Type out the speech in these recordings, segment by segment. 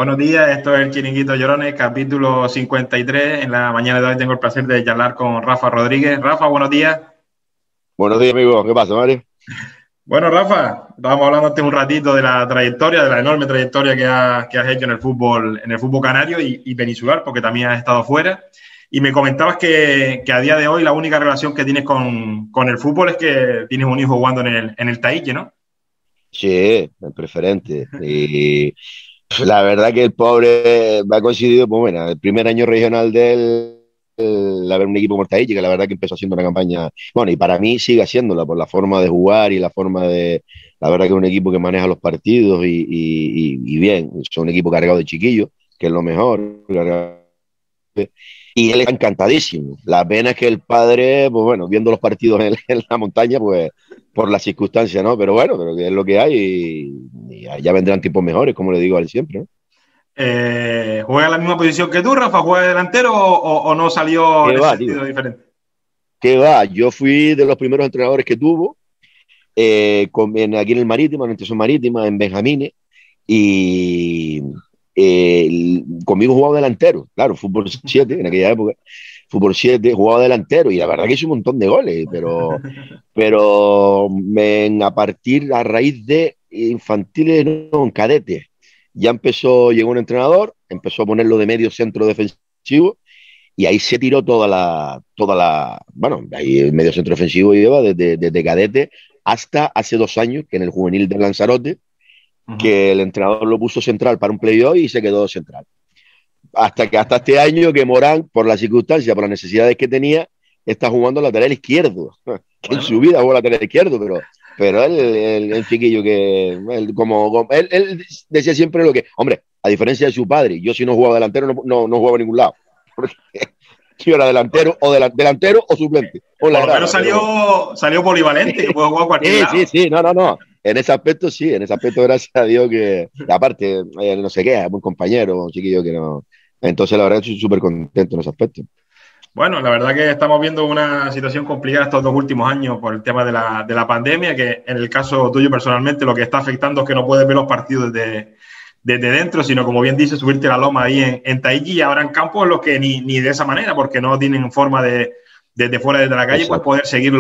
Buenos días, esto es el Chiringuito Llorones, capítulo 53. En la mañana de hoy tengo el placer de charlar con Rafa Rodríguez. Rafa, buenos días. Buenos días, amigo. ¿Qué pasa, Mario? Bueno, Rafa, estábamos hablando antes un ratito de la trayectoria, de la enorme trayectoria que has hecho en el fútbol canario y peninsular, porque también has estado fuera. Y me comentabas que a día de hoy la única relación que tienes con el fútbol es que tienes un hijo jugando en el Taille, ¿no? Sí, el preferente. Y la verdad que el pobre me ha coincidido, pues bueno, el primer año regional de él, haber un equipo Mortadilla, que la verdad que empezó haciendo una campaña, bueno, y para mí sigue haciéndola por la forma de jugar y la forma de, la verdad que es un equipo que maneja los partidos y bien, es un equipo cargado de chiquillos, que es lo mejor, y él está encantadísimo. La pena es que el padre, pues bueno, viendo los partidos en la montaña, pues por las circunstancias, ¿no? Pero bueno, pero que es lo que hay y ya vendrán tiempos mejores, como le digo a él siempre, ¿no? ¿Juega en la misma posición que tú, Rafa? ¿Juega de delantero o no salió en ¿Qué ese va, tío? sentido diferente? ¿Qué va? Yo fui de los primeros entrenadores que tuvo aquí en el Marítimo, en Institución Marítima, en Benjamines, y conmigo jugaba delantero, claro, fútbol 7 en aquella época, fútbol 7 jugaba delantero y la verdad que hizo un montón de goles, a raíz de infantiles, no, en cadetes, ya llegó un entrenador, empezó a ponerlo de medio centro defensivo y ahí se tiró bueno, ahí el medio centro defensivo lleva desde cadete hasta hace 2 años, que en el juvenil de Lanzarote, Ujú. que el entrenador lo puso central para un playoff y se quedó central. Hasta este año que Morán, por las circunstancias, por las necesidades que tenía, está jugando lateral izquierdo, que en su Bueno, vida jugó lateral izquierdo, pero el chiquillo que, él decía siempre lo que, hombre, a diferencia de su padre, yo si no jugaba delantero no jugaba a ningún lado, porque yo era delantero delantero o suplente, o por la lo menos grada, pero salió polivalente, que puede jugar a cualquier sí, sí, lado. sí, no. En ese aspecto sí, en ese aspecto gracias a Dios que, y aparte, no sé qué, es un compañero, un chiquillo que no. Entonces la verdad estoy súper contento en ese aspecto. Bueno, la verdad que estamos viendo una situación complicada estos 2 últimos años por el tema de la pandemia, que en el caso tuyo personalmente lo que está afectando es que no puedes ver los partidos desde dentro, sino como bien dice, subirte a la loma ahí en Tahití y habrán campos en los que ni de esa manera, porque no tienen forma de desde fuera, desde la calle, pues Exacto. poder seguir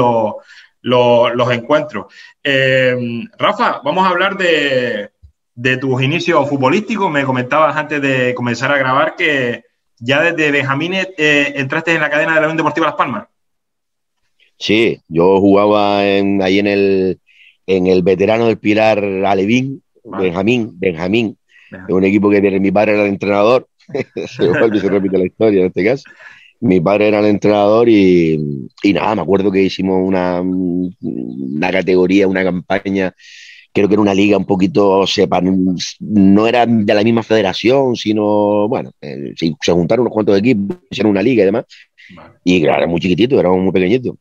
los encuentros. Rafa, vamos a hablar de tus inicios futbolísticos. Me comentabas antes de comenzar a grabar que ya desde Benjamines entraste en la cadena de la Unión Deportiva Las Palmas. Sí, yo jugaba ahí en el veterano del Pilar Alevín, Vale. Benjamín, de un equipo que mi padre era el entrenador, se vuelve y se repite la historia en este caso. Mi padre era el entrenador y nada, me acuerdo que hicimos una categoría, una campaña, creo que era una liga un poquito, no era de la misma federación, sino, bueno, se juntaron unos cuantos equipos, hicieron una liga y demás, Vale. y claro, era muy chiquitito, éramos muy pequeñitos.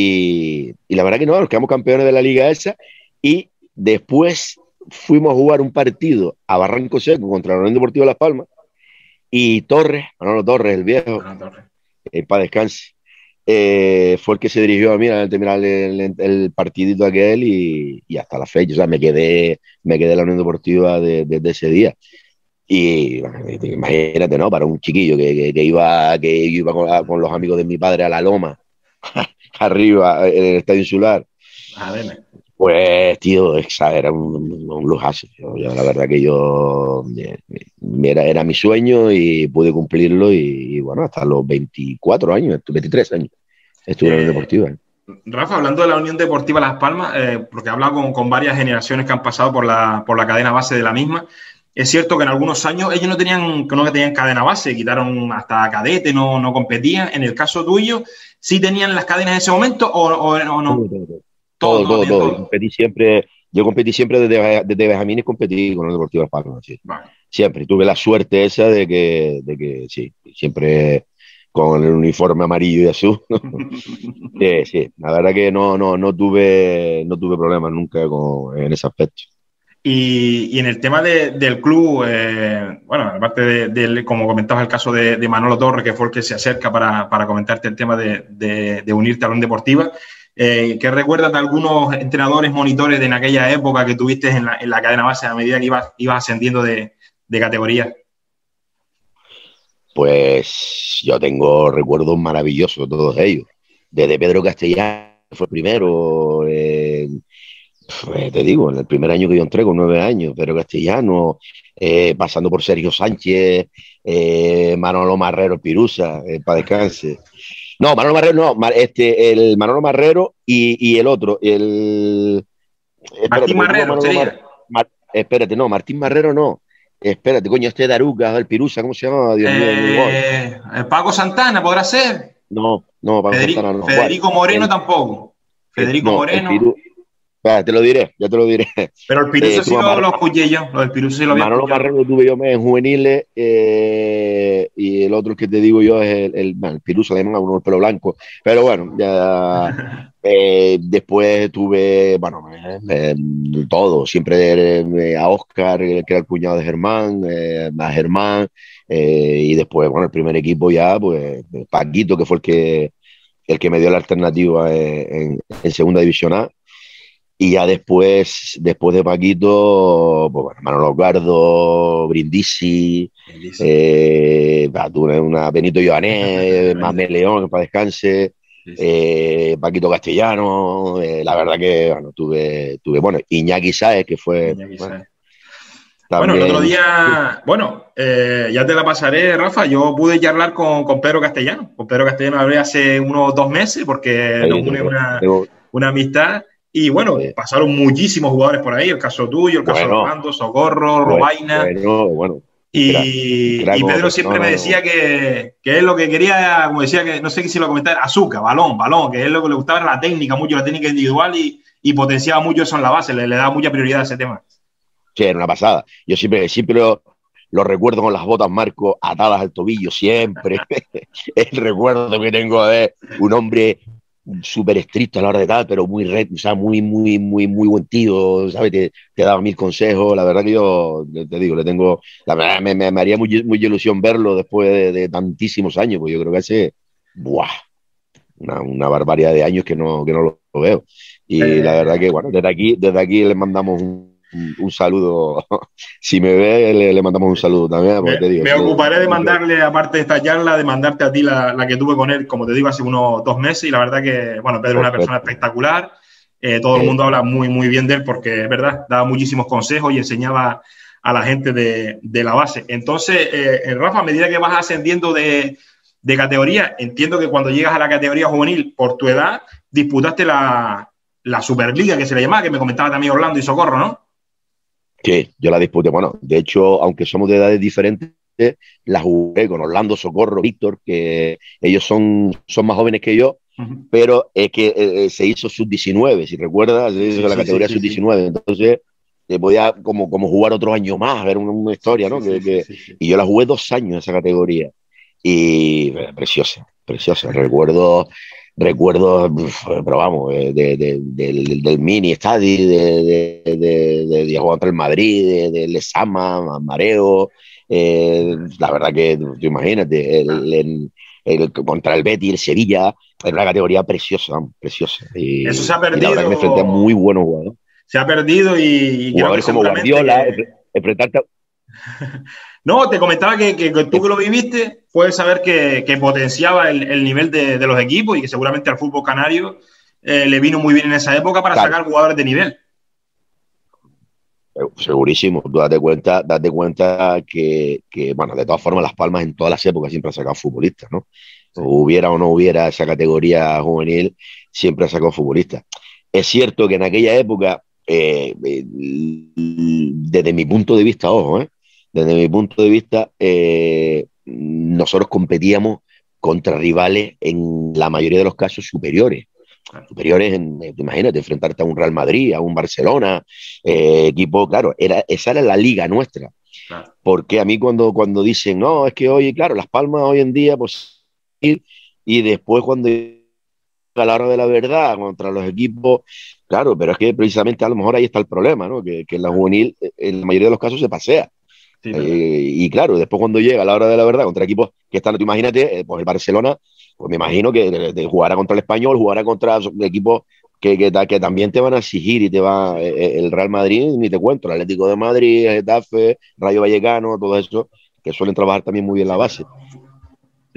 Y la verdad que no, nos quedamos campeones de la liga esa, y después fuimos a jugar un partido a Barranco Seco contra la Unión Deportiva Las Palmas, y Torres, Manolo Torres, el viejo, Bueno, Torres. para descanse, fue el que se dirigió a mí al terminar el partidito aquel y hasta la fecha, o sea, me quedé en la Unión Deportiva desde ese día. Y bueno, imagínate, ¿no? Para un chiquillo que iba con los amigos de mi padre a la loma, arriba, en el estadio insular, A ver, pues, tío, era un lujazo. La verdad que era mi sueño y pude cumplirlo y bueno, hasta los 24 años, 23 años estuve en la Unión eh, Deportiva. Rafa, hablando de la Unión Deportiva Las Palmas, porque he hablado con varias generaciones que han pasado por la cadena base de la misma, es cierto que en algunos años ellos no tenían cadena base, quitaron hasta cadete, no competían. En el caso tuyo, ¿sí tenían las cadenas en ese momento o no? Todo, todo, todo. Todo, Todo, todo, todo, tienen todo. todo. Yo competí siempre desde Benjamín y competí con el Deportivo Las Palmas, sí. Vale. Siempre. Tuve la suerte esa de que sí, siempre con el uniforme amarillo y azul. Sí, sí. La verdad que no tuve problemas nunca en ese aspecto. Y en el tema del club, bueno, aparte como comentabas, el caso de Manolo Torres, que fue el que se acerca para comentarte el tema de unirte a la Unión Deportiva, ¿qué recuerdas de algunos entrenadores, monitores de en aquella época que tuviste en la cadena base a medida que ibas ascendiendo de categoría? Pues yo tengo recuerdos maravillosos de todos ellos. Desde Pedro Castellano, que fue el primero, pues, te digo, en el primer año que yo entré, con 9 años, Pedro Castellano, pasando por Sergio Sánchez, Manolo Marrero Pirusa, para descanse. No, Manolo Marrero no, el Manolo Marrero y el otro, espérate, Martín Marrero, espérate, no, Martín Marrero no. Espérate, coño, este de Arucas, el Pirusa, ¿cómo se llama? Dios mío, mi gol. Paco Santana, ¿podrá ser? No, Paco Santana no. Federico Moreno tampoco. Federico No, el Moreno. Piru. Te lo diré, ya te lo diré. Pero el Piruso sí lo escuché yo. Lo del Piruso sí lo había Manolo escuchado. Marrero lo tuve yo en juveniles, y el otro que te digo yo es el Piruso, además, uno de pelo blanco. Pero bueno, ya después tuve, bueno, todo, siempre a Óscar, que era el cuñado de Germán, a Germán, y después, bueno, el primer equipo ya, pues Paquito, que fue el que me dio la alternativa en segunda división A. Y ya después de Paquito, pues bueno, Manolo Gardo, Brindisi, una Benito Lloané, Mamé León, que para descanse, Paquito Castellano, la verdad que bueno, tuve, bueno, Iñaki Sáez, que fue bueno, el otro día, ya te la pasaré, Rafa. Yo pude charlar con Pedro Castellano. Con Pedro Castellano hablé hace unos 2 meses porque nos une una amistad. Y bueno, pasaron muchísimos jugadores por ahí, el caso tuyo, el caso de Rolando, Socorro, Robaina. Y Pedro siempre me decía que él lo que quería, como decía, que no sé si lo comentaba, azúcar, balón, que él lo que le gustaba era la técnica individual y potenciaba mucho eso en la base, le daba mucha prioridad a ese tema. Sí, era una pasada. Yo siempre lo recuerdo con las botas Marco atadas al tobillo, siempre. El recuerdo que tengo de un hombre súper estricto a la hora de tal, pero muy recto, o sea, muy buen tío, ¿sabes? Te daba 1000 consejos. La verdad que yo, te digo, le tengo, la verdad me haría muy ilusión verlo después de tantísimos años, porque yo creo que hace, una barbaridad de años que no lo veo. Y la verdad que, bueno, desde aquí le mandamos un saludo. Si me ve, le mandamos un saludo también. Me ocuparé de mandarle, aparte de esta charla, de mandarte a ti la que tuve con él, como te digo, hace unos 2 meses. Y la verdad que, bueno, Pedro es una persona espectacular. Todo el mundo habla muy bien de él porque, es verdad, daba muchísimos consejos y enseñaba a la gente de la base. Entonces, Rafa, a medida que vas ascendiendo de categoría, entiendo que cuando llegas a la categoría juvenil, por tu edad, disputaste la Superliga, que se le llamaba, que me comentaba también Orlando y Socorro, ¿no? Sí, yo la disputé. Bueno, de hecho, aunque somos de edades diferentes, la jugué con Orlando, Socorro, Víctor, que ellos son más jóvenes que yo, pero es que se hizo sub-19, si recuerdas, se hizo la categoría sub-19, entonces podía como jugar otro año más, ver una historia, ¿no? Y yo la jugué 2 años esa categoría, y preciosa. Recuerdo, pero vamos, del mini estadio, de jugar contra el Madrid, del Lezama, Mareo. La verdad que, tú imagínate, contra el Betis, el Sevilla, era una categoría preciosa. Y, eso se ha perdido. Y la verdad que me enfrenté a muy buenos jugadores. Se ha perdido y jugadores como Guardiola, enfrentarte a... No, te comentaba que tú que lo viviste, puedes saber que potenciaba el nivel de los equipos y que seguramente al fútbol canario le vino muy bien en esa época para sacar jugadores de nivel. Segurísimo. Tú date cuenta que, bueno, de todas formas, Las Palmas en todas las épocas siempre ha sacado futbolistas, ¿no? Sí. Hubiera o no hubiera esa categoría juvenil, siempre ha sacado futbolistas. Es cierto que en aquella época, desde mi punto de vista, desde mi punto de vista, nosotros competíamos contra rivales en la mayoría de los casos superiores. Imagínate, enfrentarte a un Real Madrid, a un Barcelona, equipo, claro, esa era la liga nuestra. Claro. Porque a mí cuando dicen, no, es que hoy, claro, Las Palmas hoy en día, pues, y después cuando a la hora de la verdad contra los equipos, claro, pero es que precisamente a lo mejor ahí está el problema, ¿no? Que la juvenil, en la mayoría de los casos, se pasea. Sí, y claro, después cuando llega a la hora de la verdad contra equipos que están, tú imagínate, pues el Barcelona, pues me imagino que jugará contra el Español, jugará contra equipos que también te van a exigir y te va el Real Madrid, ni te cuento, el Atlético de Madrid, Getafe, Rayo Vallecano, todo eso, que suelen trabajar también muy bien la base.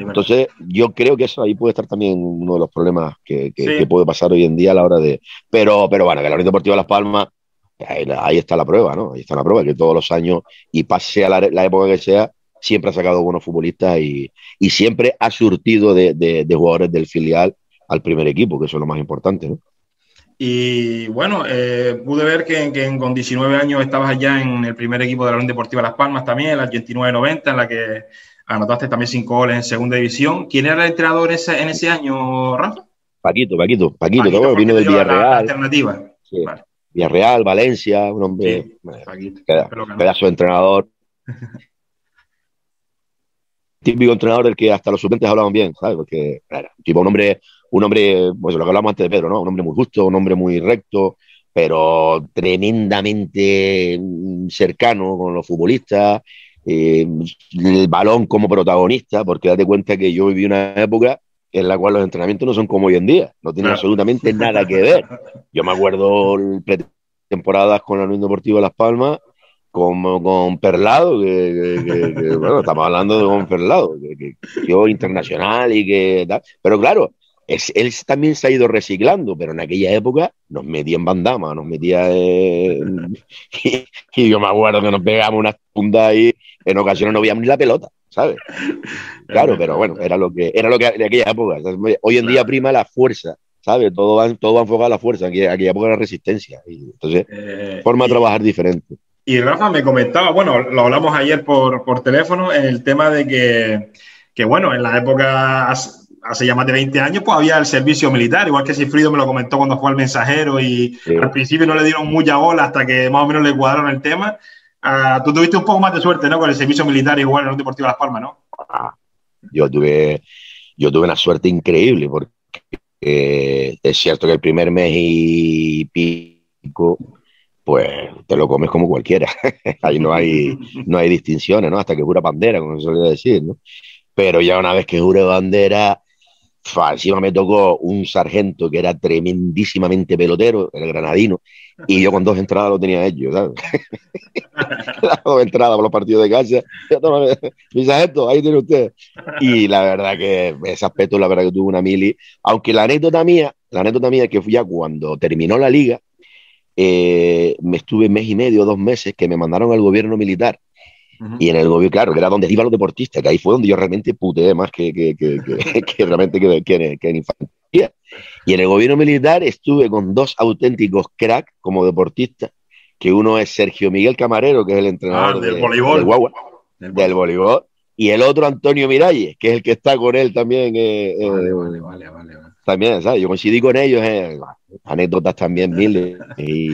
Entonces, yo creo que eso ahí puede estar también uno de los problemas Sí. que puede pasar hoy en día a la hora de... Pero bueno, que la Unión Deportiva Las Palmas, ahí está la prueba, ¿no? Ahí está la prueba, que todos los años, y pase a la época que sea, siempre ha sacado buenos futbolistas y siempre ha surtido de jugadores del filial al primer equipo, que eso es lo más importante, ¿no? Y bueno, pude ver que con 19 años estabas allá en el primer equipo de la Unión Deportiva Las Palmas también, en la 89-90, en la que anotaste también 5 goles en segunda división. ¿Quién era el entrenador en ese año, Rafa? Paquito, Paquito todo, fue el que vino te del dio la Villarreal, alternativa. sí, Vale. Villarreal, Valencia, un hombre, Sí, Paquito, pelota. pedazo de entrenador, típico entrenador del que hasta los suplentes hablaban bien, ¿sabes? Porque era tipo un hombre, pues lo que hablamos antes de Pedro, ¿no? Un hombre muy justo, un hombre muy recto, pero tremendamente cercano con los futbolistas, el balón como protagonista, porque date cuenta que yo viví una época en la cual los entrenamientos no son como hoy en día, no tienen Claro. absolutamente nada que ver. Yo me acuerdo temporadas con la Unión Deportiva Las Palmas con Perlado, bueno, estamos hablando de con Perlado, que yo internacional y que tal. Pero claro, él también se ha ido reciclando, pero en aquella época nos metía en bandama, nos metía y yo me acuerdo que nos pegamos unas puntas ahí, en ocasiones no veíamos ni la pelota, ¿sabes? Es Claro, pero verdad, bueno, verdad. era lo que de aquella época. Hoy en día Claro. prima la fuerza, ¿sabes? Todo va enfocado a la fuerza, aquella época era resistencia. Y entonces, Eh, forma de y, trabajar diferente. Y Rafa me comentaba, bueno, lo hablamos ayer por teléfono, en el tema de que, bueno, en la época, hace ya más de 20 años, pues había el servicio militar, igual que Sifrido me lo comentó cuando fue al Mensajero y al Sí. principio no le dieron mucha bola hasta que más o menos le cuadraron el tema. Tú tuviste un poco más de suerte, ¿no? Con el servicio militar igual en el Deportivo Las Palmas, ¿no? Ah, yo tuve, yo tuve una suerte increíble porque es cierto que el primer mes y pico, pues te lo comes como cualquiera. Ahí no hay distinciones, ¿no? Hasta que jura bandera, como se suele decir, ¿no? Pero ya una vez que jure bandera, encima me tocó un sargento que era tremendísimamente pelotero, el granadino, y yo con 2 entradas lo tenía hecho, ¿sabes? Las 2 entradas por los partidos de casa. Toma, mi sargento, ahí tiene usted. Y la verdad que ese aspecto, la verdad que tuve una mili. Aunque la anécdota mía es que fui ya cuando terminó la liga, me estuve mes y medio, 2 meses, que me mandaron al gobierno militar. Y en el gobierno, claro, que era donde iban los deportistas, que ahí fue donde yo realmente puteé más que realmente que en infantería. Y en el gobierno militar estuve con 2 auténticos cracks como deportistas, que uno es Sergio Miguel Camarero, que es el Ah, entrenador del del voleibol. Guagua, Del del voleibol. voleibol, y el otro Antonio Miralles, que es el que está con él también. Vale. También, ¿sabes? Yo coincidí con ellos, anécdotas también miles,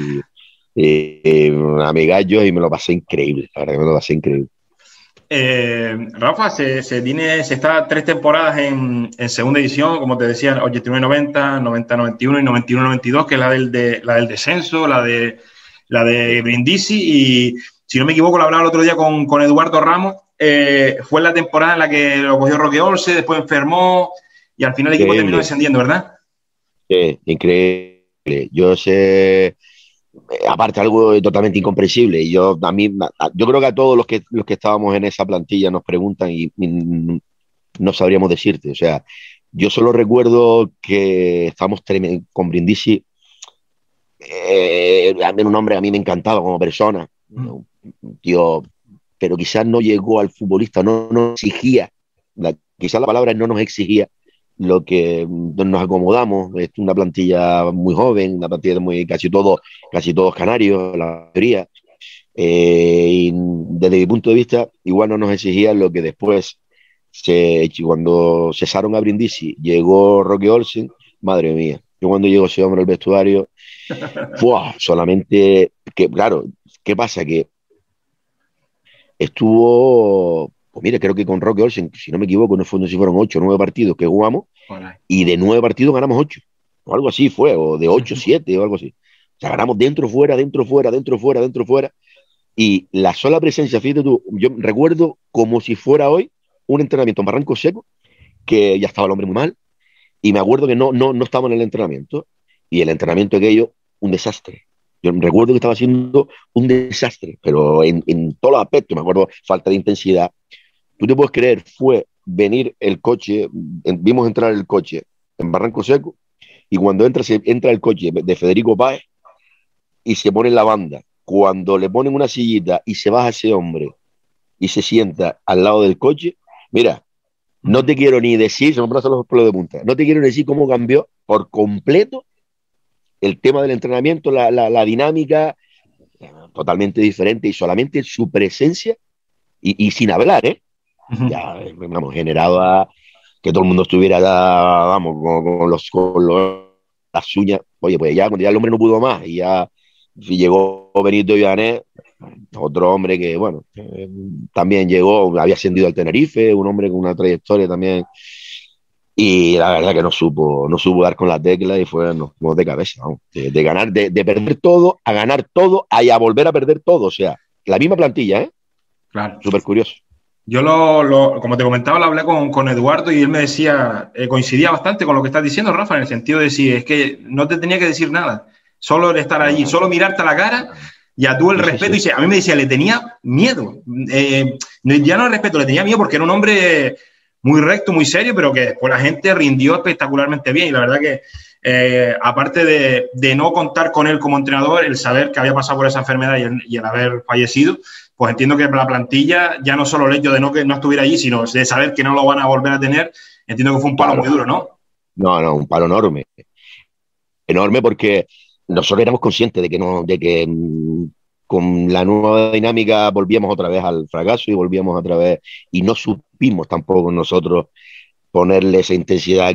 y amigallos, y me lo pasé increíble, la verdad que me lo pasé increíble. Rafa, se está 3 temporadas en segunda edición, como te decía, 89-90, 90-91 y 91-92, que es la del descenso, la de Brindisi. Y si no me equivoco, lo hablaba el otro día con Eduardo Ramos. Fue la temporada en la que lo cogió Roque Olse, después enfermó y al final el equipo terminó Increíble, descendiendo, ¿verdad? increíble. Yo sé, aparte algo totalmente incomprensible. Yo creo que a todos los que estábamos en esa plantilla nos preguntan y no sabríamos decirte. O sea, yo solo recuerdo que estábamos con Brindisi. Un hombre a mí me encantaba como persona, un tío, pero quizás no llegó al futbolista, no nos exigía, quizás la palabra es no nos exigía lo que nos acomodamos. Es una plantilla muy joven, una plantilla muy casi todos canarios, la mayoría. Y desde mi punto de vista, igual no nos exigía lo que después, cuando cesaron a Brindisi, llegó Roque Olsen. Madre mía, yo cuando llegó ese hombre al vestuario, solamente que, claro, ¿qué pasa? Que estuvo, pues mire, creo que con Roque Olsen, si no me equivoco, no sé si fueron 8 o 9 partidos que jugamos, y de 9 partidos ganamos 8, o algo así fue, o de 8 7 o algo así. O sea, ganamos dentro, fuera, dentro, fuera, dentro, fuera, dentro, fuera. Y la sola presencia, fíjate tú, yo recuerdo como si fuera hoy un entrenamiento en Barranco Seco, que ya estaba el hombre muy mal, y me acuerdo que no estaba en el entrenamiento, y el entrenamiento aquello, un desastre. Yo recuerdo que estaba haciendo un desastre, pero en todos los aspectos. Me acuerdo, falta de intensidad. Tú te puedes creer, fue venir el coche, vimos entrar el coche en Barranco Seco, y cuando entra el coche de Federico Páez y se pone en la banda, cuando le ponen una sillita y se baja ese hombre y se sienta al lado del coche, mira, no te quiero ni decir, se me pasan los pelos de punta, no te quiero decir cómo cambió por completo el tema del entrenamiento, la dinámica, totalmente diferente, y solamente su presencia, y sin hablar, ya, vamos, generaba que todo el mundo estuviera ya, vamos, las uñas. Oye, pues ya cuando ya el hombre no pudo más y ya llegó Benito Vianés, otro hombre que, bueno, también llegó, había ascendido al Tenerife, un hombre con una trayectoria también, y la verdad que no supo dar con la tecla, y nos fuimos de cabeza, vamos, de ganar, de perder todo a ganar todo y a volver a perder todo, o sea, la misma plantilla, ¿eh? Claro. Súper curioso. Yo, como te comentaba, lo hablé con Eduardo, y él me decía, coincidía bastante con lo que estás diciendo, Rafa, en el sentido de decir, es que no te tenía que decir nada, solo el estar allí, solo mirarte a la cara, ya tú el respeto. Y a mí me decía, le tenía miedo, ya no el respeto, le tenía miedo, porque era un hombre muy recto, muy serio, pero que después la gente rindió espectacularmente bien. Y la verdad que, aparte de no contar con él como entrenador, el saber que había pasado por esa enfermedad y el haber fallecido, pues entiendo que para la plantilla, ya no solo el hecho de que no estuviera allí, sino de saber que no lo van a volver a tener, entiendo que fue un palo muy duro, ¿no? No, un palo enorme. Enorme, porque nosotros éramos conscientes de que con la nueva dinámica volvíamos otra vez al fracaso, y volvíamos otra vez, y no supimos tampoco nosotros ponerle esa intensidad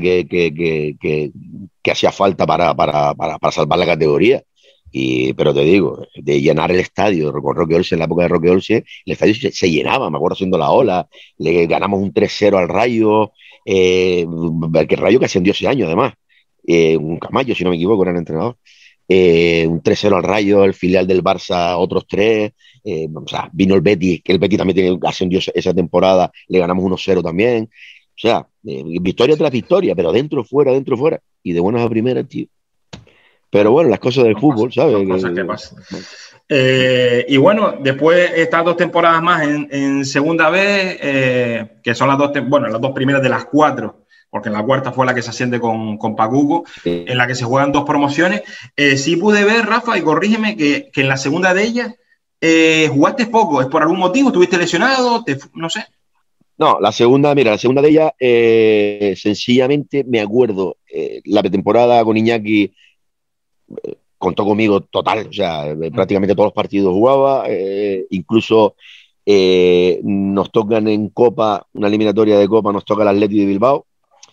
que hacía falta para salvar la categoría. Pero te digo, de llenar el estadio con Roque Olsen, en la época de Roque Olsen, el estadio se llenaba, me acuerdo, haciendo la ola, le ganamos un 3-0 al Rayo, el Rayo que ascendió ese año además, un Camayo, si no me equivoco, era el entrenador, un 3-0 al Rayo, el filial del Barça otros 3, o sea, vino el Betis, que el Betis también ascendió esa temporada, le ganamos 1-0 también, o sea, victoria tras victoria, pero dentro, fuera, y de buenas a primeras, tío. Pero bueno, las cosas del fútbol, ¿sabes? Son cosas que pasan. Y bueno, después estas 2 temporadas más en segunda vez, que son las dos primeras de las 4, porque en la cuarta fue la que se asciende con Pacuco, Sí. en la que se juegan 2 promociones. Sí pude ver, Rafa, y corrígeme, que en la segunda de ellas jugaste poco. ¿Es por algún motivo? ¿Estuviste lesionado? No sé. No, la segunda de ellas, sencillamente me acuerdo, la pretemporada con Iñaki contó conmigo total, o sea, prácticamente todos los partidos jugaba, incluso nos tocan en Copa, una eliminatoria de Copa, nos toca el Athletic de Bilbao,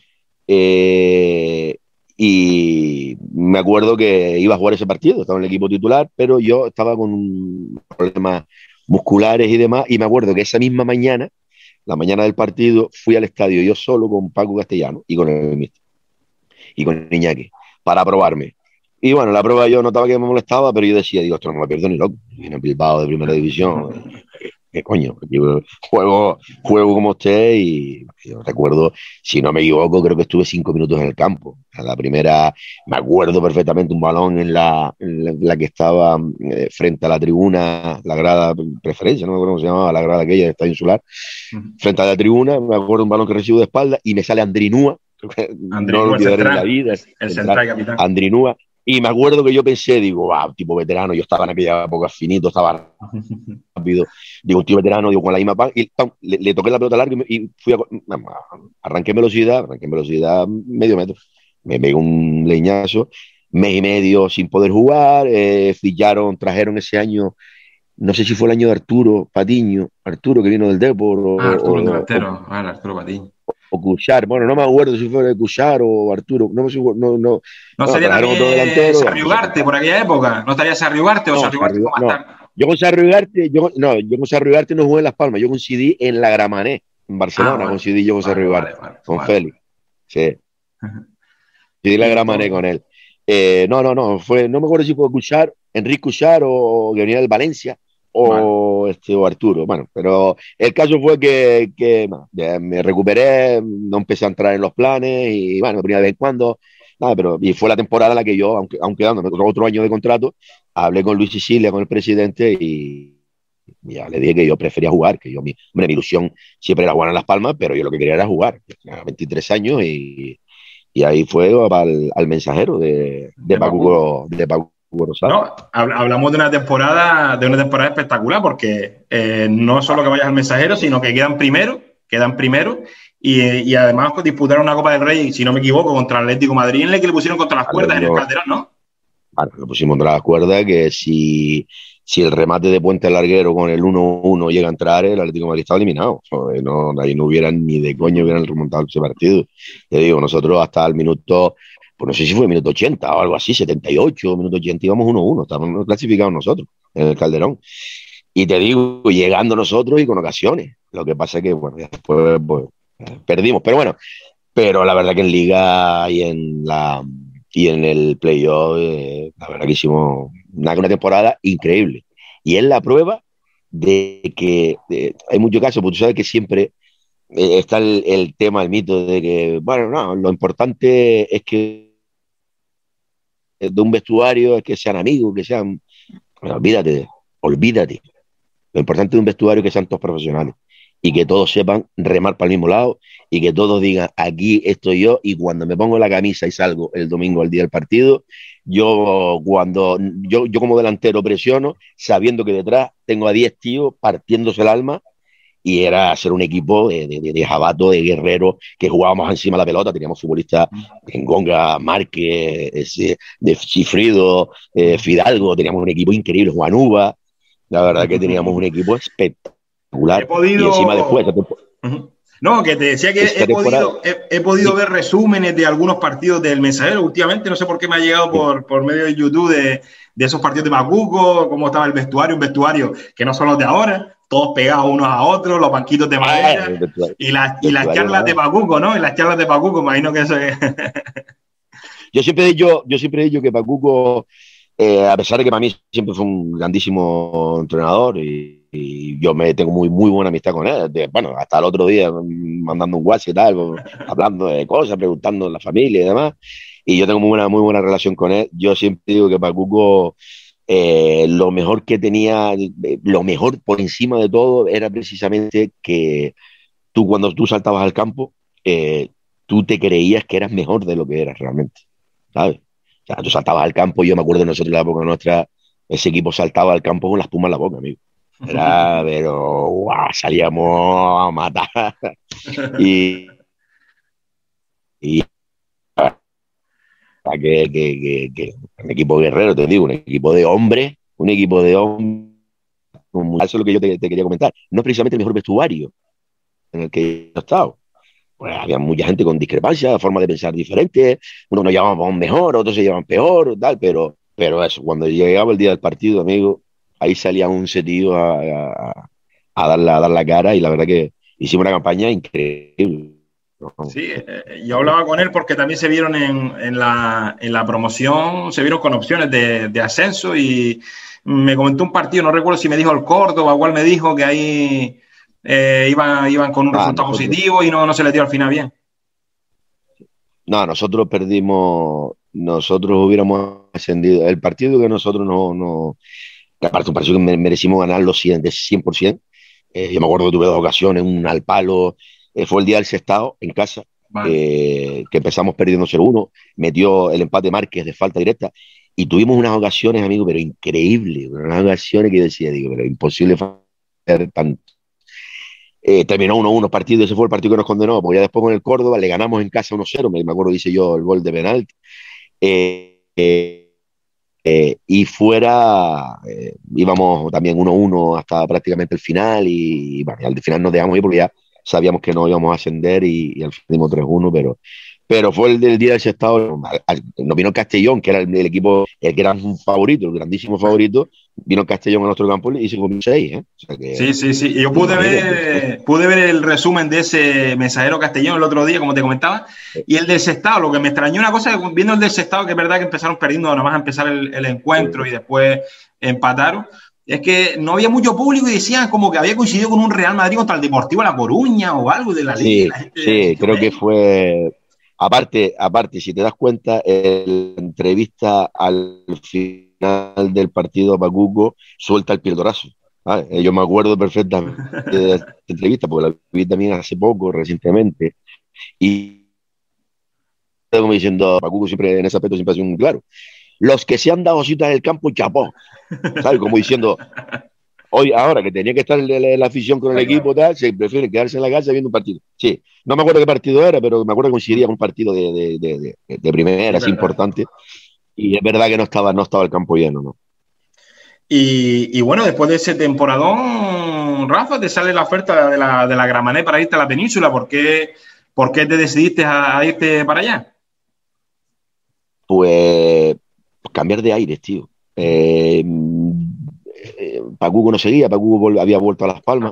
y me acuerdo que iba a jugar ese partido, estaba en el equipo titular, pero yo estaba con problemas musculares y demás, y me acuerdo que esa misma mañana, la mañana del partido, fui al estadio yo solo con Paco Castellano y con el mister y con Iñaki para probarme. Y bueno, la prueba yo notaba que me molestaba, pero yo decía, digo, esto no me lo pierdo ni loco. Viene Bilbao de primera división. ¿Qué coño? Juego como usted, y yo recuerdo, si no me equivoco, creo que estuve 5 minutos en el campo. A la primera, me acuerdo perfectamente, un balón en la que estaba frente a la tribuna, la grada preferencia, no me acuerdo cómo se llamaba, la grada aquella de Estadio Insular, frente a la tribuna, me acuerdo un balón que recibo de espalda y me sale Andrinúa, no lo olvidaré en la vida, el central capitán. Andrinúa. Y me acuerdo que yo pensé, digo, tipo veterano, yo estaba en aquella época finito, estaba rápido, digo, un tío veterano, digo, con la misma pan, y le toqué la pelota larga y arranqué velocidad medio metro, me pegó un leñazo, mes y medio sin poder jugar, trajeron ese año, no sé si fue el año de Arturo Patiño, Arturo que vino del Depor, Arturo, el delantero, Arturo Patiño. O Cuchar, bueno, no me acuerdo si fue Cuchar o Arturo, no. ¿No sería también Sarriugarte por aquella época? ¿No estaría Sarriugarte o Sarriugarte más tarde? Yo con Sarriugarte no jugué en Las Palmas, yo coincidí en la Gramenet, en Barcelona, coincidí yo con Sarriugarte, con Félix. Sí. Coincidí en la Gramenet con él. No me acuerdo si fue Cuchar, Enrique Cuchar o que venía del Valencia, o Arturo, bueno, pero el caso fue que me recuperé, no empecé a entrar en los planes, y bueno, me ponía de vez en cuando, y fue la temporada en la que yo, aunque dándome otro año de contrato, hablé con Luis Sicilia, con el presidente, y ya le dije que yo prefería jugar, que hombre, mi ilusión siempre era jugar en Las Palmas, pero yo lo que quería era jugar. Tenía 23 años y ahí fue al Mensajero de De Paco. Paco Rosado. No, hablamos de una temporada espectacular, porque no solo que vayas al Mensajero, sino que quedan primero y además disputaron una Copa del Rey, si no me equivoco, contra el Atlético de Madrid, en el que le pusieron contra las cuerdas en el Calderón, ¿no? Bueno, lo pusimos de la cuerda que si el remate de Puente Larguero con el 1-1 llega a entrar, el Atlético de Madrid estaba eliminado. No, ahí no hubieran ni de coño hubieran remontado ese partido. Te digo, nosotros hasta el minuto, pues no sé si fue el minuto 80 o algo así, 78, minuto 80, íbamos 1-1, estábamos clasificados nosotros en el Calderón. Y te digo, llegando nosotros y con ocasiones. Lo que pasa es que, bueno, después pues, perdimos. Pero bueno, pero la verdad que en Liga y en el playoff, la verdad que hicimos una temporada increíble. Y es la prueba de que hay muchos casos, porque tú sabes que siempre está el tema, el mito de que, bueno, no, lo importante es que de un vestuario es que sean amigos, que sean, bueno, olvídate. Lo importante de un vestuario es que sean todos profesionales y que todos sepan remar para el mismo lado y que todos digan, aquí estoy yo, y cuando me pongo la camisa y salgo el domingo al día del partido, yo como delantero presiono, sabiendo que detrás tengo a 10 tíos partiéndose el alma, y era ser un equipo de jabato, de guerreros, que jugábamos encima de la pelota, teníamos futbolistas en Gonga, Márquez, de Cifrido, Fidalgo, teníamos un equipo increíble, Juan Uva, la verdad que teníamos un equipo espectacular. He podido... Y encima después... No, que te decía que he podido ver resúmenes de algunos partidos del Mensajero últimamente, no sé por qué me ha llegado por medio de YouTube de esos partidos de Macuco, cómo estaba el vestuario, un vestuario que no son los de ahora, todos pegados unos a otros, los banquitos de madera y las charlas de Macuco, ¿no? Y las charlas de Macuco, imagino que eso es... Yo siempre he dicho que Pacuco, a pesar de que para mí siempre fue un grandísimo entrenador y yo tengo muy, muy buena amistad con él, bueno, hasta el otro día mandando un WhatsApp y tal, hablando de cosas, preguntando a la familia y demás, y yo tengo muy buena relación con él. Yo siempre digo que Pacuco, lo mejor que tenía, lo mejor por encima de todo era precisamente que cuando tú saltabas al campo, tú te creías que eras mejor de lo que eras realmente, ¿sabes? O sea, tú saltabas al campo, yo me acuerdo de nosotros en la época nuestra, ese equipo saltaba al campo con la espuma en la boca, amigo. Era, pero, guau, salíamos a matar. Y, y que un equipo guerrero, te digo, un equipo de hombres, eso es lo que yo te quería comentar. No es precisamente el mejor vestuario en el que he estado. Pues había mucha gente con discrepancias, formas de pensar diferentes, unos nos llevaban mejor, otros se llevaban peor, tal, pero eso, cuando llegaba el día del partido, amigo, ahí salía un tíos a dar la cara, y la verdad que hicimos una campaña increíble. Sí, yo hablaba con él porque también se vieron en la promoción, se vieron con opciones de ascenso, y me comentó un partido, no recuerdo si me dijo el Córdoba, igual me dijo que ahí iban con un resultado positivo y no se les dio al final bien. No, nosotros perdimos, nosotros hubiéramos ascendido. El partido que nosotros aparte un partido que merecimos ganarlo 100%. Yo me acuerdo que tuve dos ocasiones, una al palo, fue el día del Sestao en casa, vale. Que empezamos perdiendo 0-1, metió el empate Márquez de falta directa, y tuvimos unas ocasiones, amigo, pero increíbles, unas ocasiones que yo decía, digo, pero imposible hacer tanto. Terminó 1-1 partido, ese fue el partido que nos condenó, porque ya después con el Córdoba le ganamos en casa 1-0, me acuerdo, hice yo el gol de penalti, y fuera íbamos también 1-1 hasta prácticamente el final, y bueno, al final nos dejamos ir porque ya sabíamos que no íbamos a ascender, y al final dimos 3-1, pero fue el del día del Sestao. Nos vino el Castellón, que era el equipo, el que era un favorito, el grandísimo favorito, vino el Castellón a nuestro campo y se comió 6, ¿eh? O sea que, sí. Y yo pude ver el resumen de ese Mensajero Castellón el otro día, como te comentaba, y el del Sestao. Lo que me extrañó una cosa, viendo el del Sestao, que es verdad que empezaron perdiendo nada más a empezar el encuentro, y después empataron, es que no había mucho público y decían como que había coincidido con un Real Madrid contra el Deportivo La Coruña o algo de la liga. Sí, creo que fue... Aparte, si te das cuenta, la entrevista al final del partido a Pacuco suelta el pildorazo. Yo me acuerdo perfectamente de esta entrevista, porque la vi también hace poco, recientemente, y como diciendo, Pacuco siempre en ese aspecto siempre ha sido muy claro. Los que se han dado citas en el campo, chapó, ¿sabes? Como diciendo, hoy, ahora que tenía que estar la afición con el Está equipo, claro. tal, se prefiere quedarse en la casa viendo un partido. Sí, no me acuerdo qué partido era, pero me acuerdo que coincidía con un partido de Sí, primera, es así verdad. importante, y es verdad que no estaba el campo lleno, ¿no? Y bueno, después de ese temporadón, Rafa, te sale la oferta de la Gramenet para irte a la península. Por qué te decidiste a irte para allá? Pues cambiar de aires, tío. Pacuco no seguía, había vuelto a Las Palmas.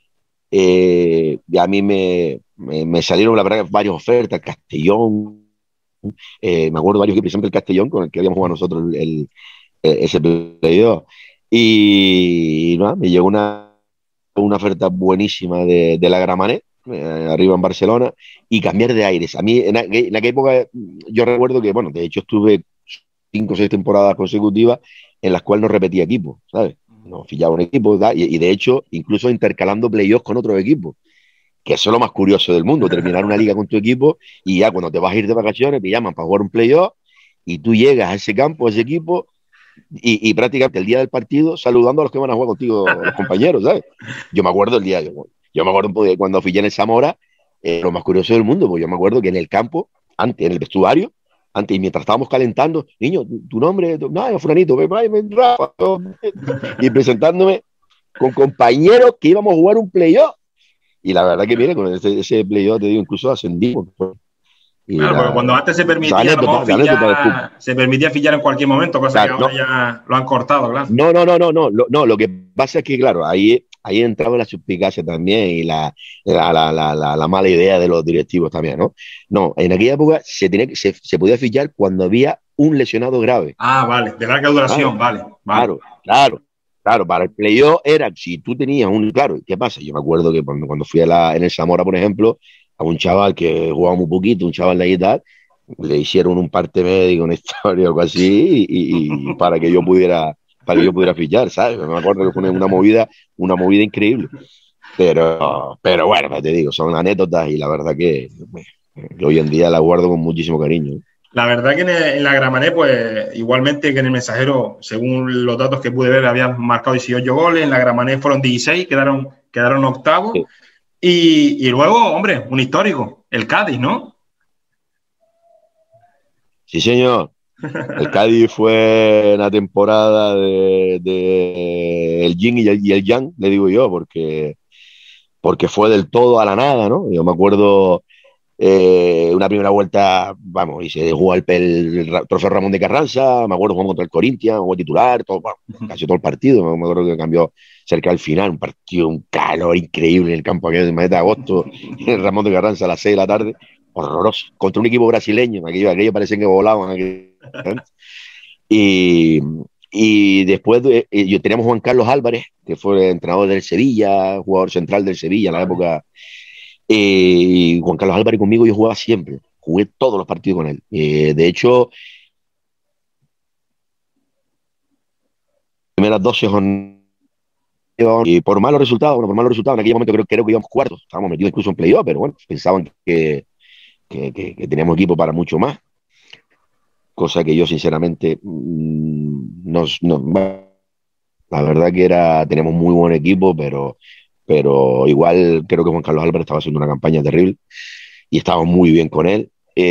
Y a mí me salieron, la verdad, varias ofertas, Castellón, me acuerdo varios equipos, siempre el Castellón, con el que habíamos jugado nosotros ese playoff. Y nada, me llegó una oferta buenísima de la Gramenet, arriba en Barcelona, y cambiar de aires. A mí, en aquella época, yo recuerdo que, bueno, de hecho estuve 5 o 6 temporadas consecutivas en las cuales no repetía equipo, ¿sabes? No pillaba un equipo, y de hecho, incluso intercalando playoffs con otros equipos, que eso es lo más curioso del mundo, terminar una liga con tu equipo y ya cuando te vas a ir de vacaciones te llaman para jugar un playoff y tú llegas a ese campo, a ese equipo y prácticamente el día del partido saludando a los que van a jugar contigo, los compañeros, ¿sabes? Yo me acuerdo el día, yo me acuerdo de cuando fui en el Zamora, lo más curioso del mundo, pues yo me acuerdo que en el campo, antes, en el vestuario, antes, y mientras estábamos calentando, niño, tu nombre, no, fulanito, ven, Rafa, y presentándome con compañeros que íbamos a jugar un playoff. Y la verdad que, mire, con ese playoff, te digo, incluso ascendimos. Pues. Y Claro, porque cuando antes se esa permitía a lo mejor anécdota, de anécdota de fútbol. se permitía fichar en cualquier momento, cosa que Claro, ahora no, ya lo han cortado, claro. no, lo que pasa es que, claro, ahí entraba la suspicacia también y la mala idea de los directivos también, ¿no? No, en aquella época se podía fichar cuando había un lesionado grave, Ah, vale, de larga ¿sabes? duración, vale, vale. Claro, claro, claro, para el playoff era, si tú tenías claro, ¿qué pasa? Yo me acuerdo que cuando fui en el Zamora, por ejemplo, a un chaval que jugaba muy poquito, un chaval de ahí y tal, le hicieron un parte médico, una historia o algo así, y para que yo pudiera fichar, ¿sabes? Me acuerdo que fue una movida increíble. Pero bueno, te digo, son anécdotas y la verdad que hoy en día la guardo con muchísimo cariño. La verdad que en la Gramané, pues igualmente que en el Mensajero, según los datos que pude ver, habían marcado 18 goles, en la Gramané fueron 16, quedaron octavos. Sí, Y luego, hombre, un histórico, el Cádiz, ¿no? sí, señor. El Cádiz fue una temporada de el yin y el yang, le digo yo, porque fue del todo a la nada, ¿no? Yo me acuerdo una primera vuelta, vamos, y se jugó el trofeo Ramón de Carranza, me acuerdo jugando contra el Corinthians, jugó titular, todo, bueno, casi todo el partido, me acuerdo que cambió cerca del final, un partido, un calor increíble en el campo aquel de mes de agosto, en el Ramón de Carranza a las 6 de la tarde, horroroso, contra un equipo brasileño, aquello parecía que volaban aquello. Y, y después teníamos Juan Carlos Álvarez, que fue entrenador del Sevilla, jugador central del Sevilla en la Vale. época. Y Juan Carlos Álvarez conmigo yo jugaba siempre, jugué todos los partidos con él. De hecho, primeras 12 y por malos resultados, en aquel momento creo que íbamos cuartos, estábamos metidos incluso en playoff, pero bueno, pensaban que teníamos equipo para mucho más, cosa que yo sinceramente la verdad que teníamos muy buen equipo, pero igual creo que Juan Carlos Álvarez estaba haciendo una campaña terrible y estábamos muy bien con él.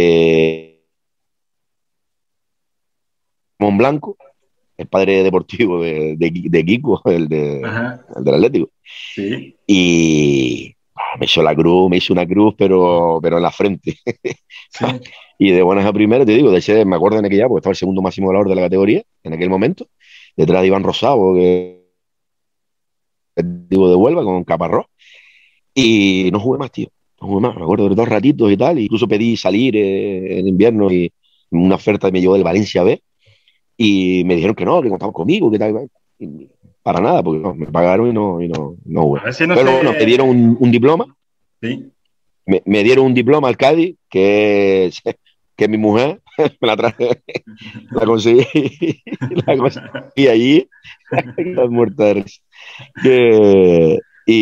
Ramón Blanco, el padre deportivo de Kiko, Ajá, el del Atlético, sí. y me hizo una cruz, pero en la frente. Sí. Y de buenas a primeras, te digo, me acuerdo en aquella, porque estaba el segundo máximo goleador de la categoría en aquel momento, detrás de Iván Rosado, que digo de Huelva, con Caparrós. Y no jugué más, tío. No jugué más. Me acuerdo de 2 ratitos y tal. Incluso pedí salir en invierno y una oferta me llegó del Valencia B. Y me dijeron que no, que contaban conmigo, que tal. Y para nada, porque no, me pagaron y no jugué. A ver si no Pero bueno, me dieron sé. un diploma. Sí. Me dieron un diploma al Cádiz, que mi mujer me la traje, la conseguí, la conseguí allí. La muerta de risa. Que,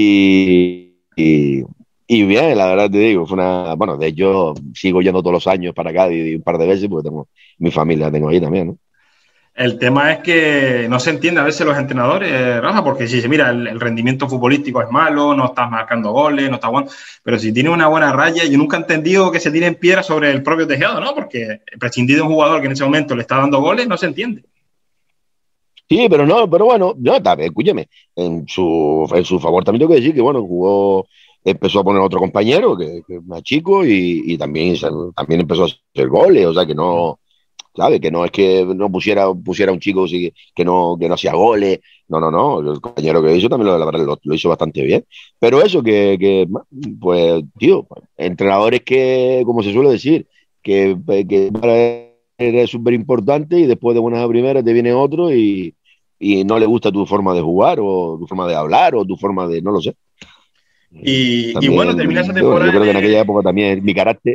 y bien, la verdad te digo, fue una. Bueno, de hecho, sigo yendo todos los años para Cádiz un par de veces porque tengo mi familia, la tengo ahí también, ¿no? El tema es que no se entiende a veces los entrenadores, Rafa, porque si se mira, el rendimiento futbolístico es malo, no estás marcando goles, no estás bueno, pero si tiene una buena raya, yo nunca he entendido que se tiren piedras sobre el propio Tejado, ¿no? Porque prescindir de un jugador que en ese momento le está dando goles no se entiende. Sí, pero no, pero bueno, no, escúchame, en su favor también tengo que decir que, bueno, empezó a poner otro compañero, que es más chico, y también empezó a hacer goles, o sea que no, ¿sabes? Que no es que no pusiera un chico que no hacía goles. No, no, no. El compañero que hizo también la verdad, lo hizo bastante bien. Pero eso, pues, tío, entrenadores que, como se suele decir, que eres súper importante y después de buenas a primeras te viene otro y no le gusta tu forma de jugar o tu forma de hablar o tu forma de, no lo sé. Y bueno, termina esa También, bueno, yo temporada creo que en aquella época también mi carácter.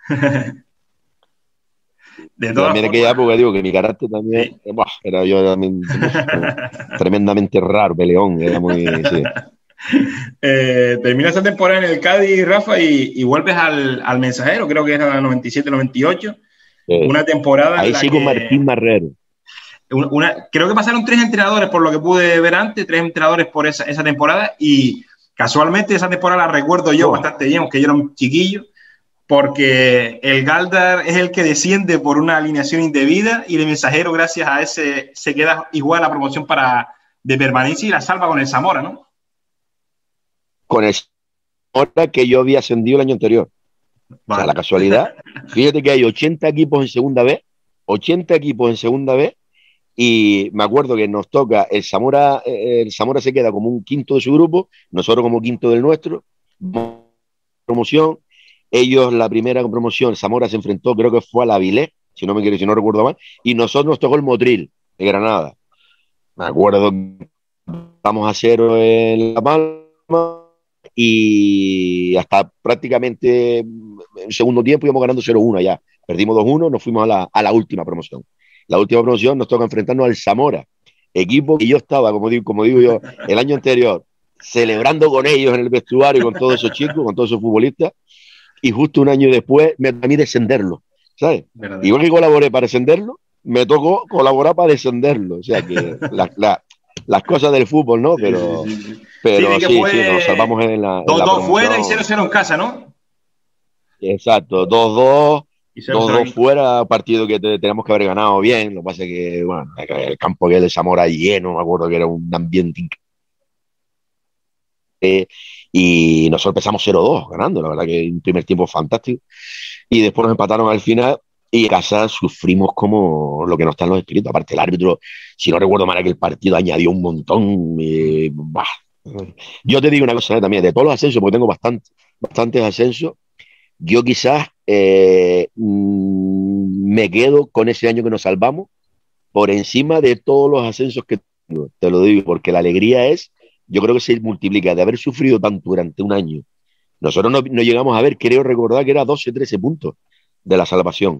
de Yo todas también en aquella formas. época digo que mi carácter también, Sí. era yo también tremendamente raro, peleón, era muy, sí. Termina esa temporada en el Cádiz, Rafa, y vuelves al Mensajero, creo que era la 97-98, Eh, una temporada en Ahí la sí con que Martín Marrero. creo que pasaron tres entrenadores por lo que pude ver antes, tres entrenadores por esa temporada, y casualmente esa temporada la recuerdo yo Oh, bastante bien, aunque yo era un chiquillo, porque el Galdar es el que desciende por una alineación indebida y el Mensajero, gracias a ese, se queda igual a la promoción de permanencia y la salva con el Zamora, ¿no? con el Zamora que yo había ascendido el año anterior. O sea, la Vale. casualidad. Fíjate que hay 80 equipos en segunda B, 80 equipos en segunda B, y me acuerdo que nos toca el Zamora se queda como un quinto de su grupo, nosotros como quinto del nuestro, promoción, ellos la primera promoción, Zamora se enfrentó, creo que fue a la Avilés, si no recuerdo mal, y nosotros nos tocó el Motril de Granada. Me acuerdo que vamos a cero en La Palma y hasta prácticamente el segundo tiempo íbamos ganando 0-1 ya. Perdimos 2-1, nos fuimos a la última promoción. La última promoción nos toca enfrentarnos al Zamora, equipo que yo estaba, como digo yo, el año anterior, celebrando con ellos en el vestuario, con todos esos chicos, con todos esos futbolistas, y justo un año después me a mí descenderlo, ¿sabes? ¿Verdad? Igual que colaboré para descenderlo, me tocó colaborar para descenderlo. O sea que las cosas del fútbol, ¿no? Sí, sí, Pero, sí, sí. Sí, vi pero que sí, sí, nos fue salvamos en la 2-2 fuera y promoción. 0-0 en casa, ¿no? Exacto, 2-2, Y 0-0 2-2 aquí. fuera, partido que tenemos que haber ganado bien. Lo que pasa es que, bueno, el campo que de Zamora lleno, me acuerdo que era un ambiente increíble. Y nosotros empezamos 0-2 ganando, la verdad que un primer tiempo fantástico. Y después nos empataron al final y en casa sufrimos como lo que no está en los escritos. Aparte, el árbitro, si no recuerdo mal, aquel partido añadió un montón. Bah. Yo te digo una cosa también, de todos los ascensos, porque tengo bastantes ascensos, yo quizás me quedo con ese año que nos salvamos por encima de todos los ascensos que tengo. Te lo digo, porque la alegría yo creo que se multiplica de haber sufrido tanto durante un año. Nosotros no llegamos a ver, creo recordar que era 12, 13 puntos de la salvación.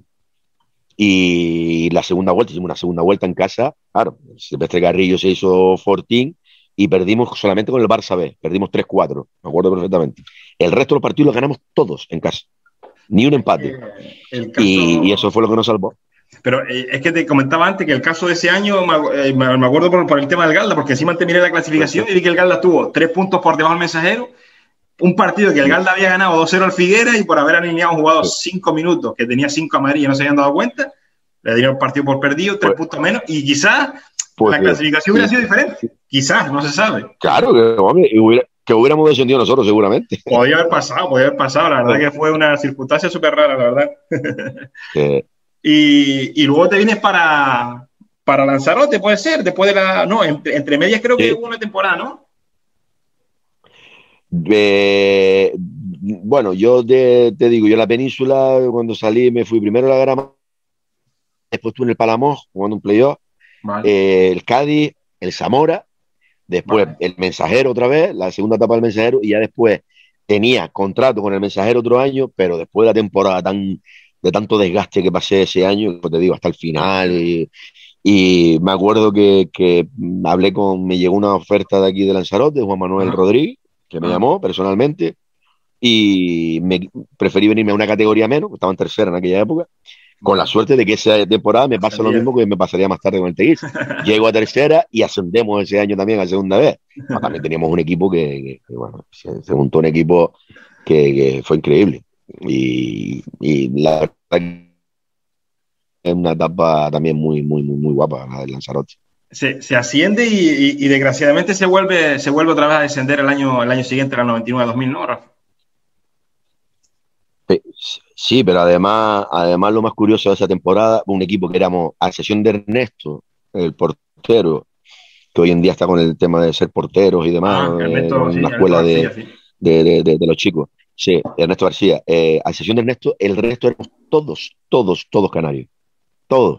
Y la segunda vuelta, hicimos una segunda vuelta en casa. Claro, Silvestre Carrillo se hizo Fortín y perdimos solamente con el Barça B. Perdimos 3-4, me acuerdo perfectamente. El resto de los partidos los ganamos todos en casa, ni un empate. El Y eso caso, fue lo que nos salvó. pero es que te comentaba antes que el caso de ese año, me acuerdo por el tema del Galda, porque encima te miré la clasificación y vi que el Galda tuvo 3 puntos por debajo del Mensajero, un partido que el Galda había ganado 2-0 al Figuera y por haber alineado un jugador 5 minutos, que tenía 5 amarillas y no se habían dado cuenta, le dieron el partido por perdido, 3 Pues, puntos menos, y quizás pues la clasificación hubiera sí, sido diferente. Quizás, no se sabe. claro que, hombre, que hubiéramos descendido nosotros seguramente. Podía haber pasado, la verdad que fue una circunstancia súper rara, la verdad. Eh, Y luego te vienes para Lanzarote, puede ser, después de la. No, entre medias creo que sí. hubo una temporada, ¿no? Bueno, yo te digo, yo en la península, cuando salí, me fui primero a la Grama, después estuve en el Palamós jugando un playoff, Vale, el Cádiz, el Zamora, después vale. el Mensajero otra vez, la segunda etapa del Mensajero, y ya después tenía contrato con el Mensajero otro año, pero después de la temporada de tanto desgaste que pasé ese año, pues te digo, hasta el final, Y me acuerdo que me llegó una oferta de aquí de Lanzarote, Juan Manuel Ajá. Rodríguez, que me llamó personalmente, y preferí venirme a una categoría menos, estaba en tercera en aquella época, con la Vale. suerte de que esa temporada me pasa lo Ascendía. mismo que me pasaría más tarde con el Teguise. Llego a tercera y ascendemos ese año también a segunda vez. No, también teníamos un equipo bueno, se montó un equipo que fue increíble. Y la verdad que es una etapa también muy guapa, la del Lanzarote. Se asciende y desgraciadamente se vuelve otra vez a descender el año siguiente, el 99-2000, ¿no, Rafa? Sí, pero además lo más curioso de esa temporada, un equipo que éramos, a excepción de Ernesto, el portero, que hoy en día está con el tema de ser porteros y demás, Ajá, Ernesto, con sí, una Ernesto escuela García, sí. de los chicos. Sí, Ernesto García. A excepción de Ernesto, el resto éramos todos canarios. Todos.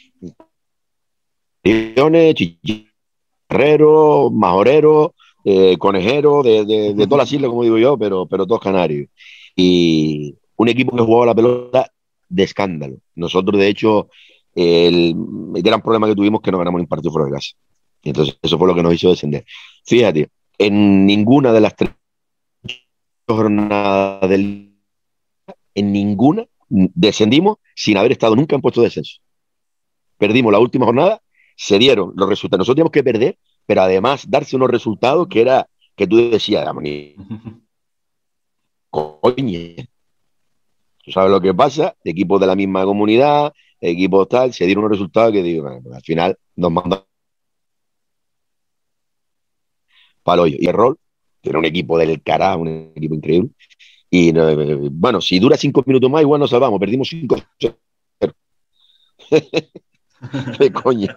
Leones, Chicharrero, Majorero, Conejero, de todas las islas, como digo yo, pero todos canarios. Y un equipo que jugaba la pelota de escándalo. Nosotros, de hecho, el gran problema que tuvimos es que no ganamos ni un partido fuera de casa. Y entonces, eso fue lo que nos hizo descender. Fíjate, en ninguna de las tres jornadas en ninguna descendimos sin haber estado nunca en puesto de descenso. Perdimos la última jornada, se dieron los resultados. Nosotros teníamos que perder, pero además darse unos resultados que tú decías, coño, tú sabes lo que pasa, equipos de la misma comunidad, equipos tal, se dieron unos resultados que digo, bueno, pues al final nos mandan para el hoyo. Y el rol, que era un equipo del carajo, un equipo increíble. Y bueno, si dura 5 minutos más, igual nos salvamos, perdimos 5-0. ¿Qué coño?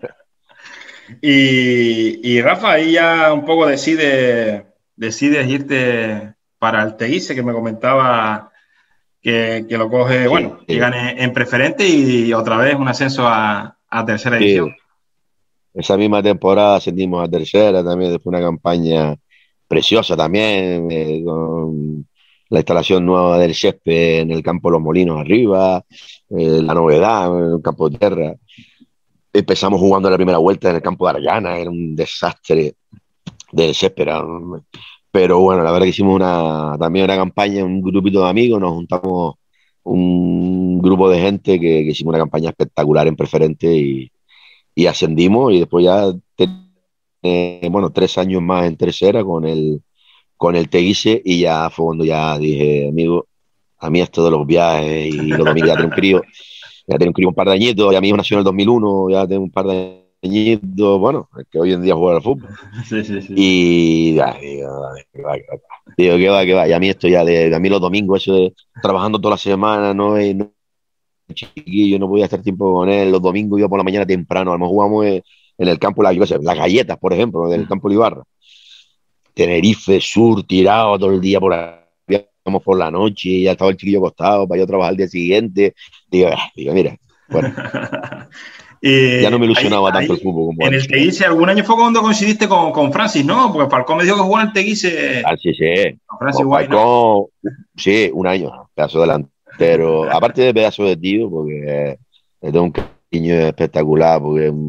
Y Rafa, ahí ya un poco decides irte para el Teguise, que me comentaba que lo coge, Sí, bueno, llegan en preferente y otra vez un ascenso a tercera división. sí. Esa misma temporada ascendimos a tercera, también después una campaña preciosa también, con la instalación nueva del césped en el campo de Los Molinos arriba, la novedad en el campo de tierra. Empezamos jugando la primera vuelta en el campo de Arellana, era un desastre del césped. Pero bueno, la verdad que hicimos también una campaña, un grupito de amigos, nos juntamos un grupo de gente que hicimos una campaña espectacular en preferente y ascendimos y después ya bueno, 3 años más en tercera con el Teguise y ya fue cuando ya dije, amigo, a mí esto de los viajes y los domingos ya tengo un crío un par de añitos, ya mi hijo nació en el 2001, ya tengo un par de añitos, bueno, es que hoy en día juega al fútbol. Sí, sí, sí. Y ya, digo, que va, y a mí esto a mí los domingos, eso de trabajando toda la semana, no, chiquillo, no podía estar tiempo con él, los domingos yo por la mañana temprano, a lo mejor jugamos en el campo, yo qué sé, las galletas, por ejemplo, del campo de Ibarra. Tenerife Sur, tirado todo el día por ahí, vamos por la noche, y ya estaba el chiquillo acostado para yo trabajar el día siguiente. Digo, mira, bueno, ya no me ilusionaba tanto el Ahí, fútbol como en el antes. Teguise, algún año fue cuando coincidiste con Francis, ¿no? Porque Falcón me dijo que jugó en el Teguise Así sí, con Francis con Guay, ¿no? Falcón, sí, un año, pedazo delantero, aparte de pedazo de tío, porque le tengo un cariño espectacular, porque es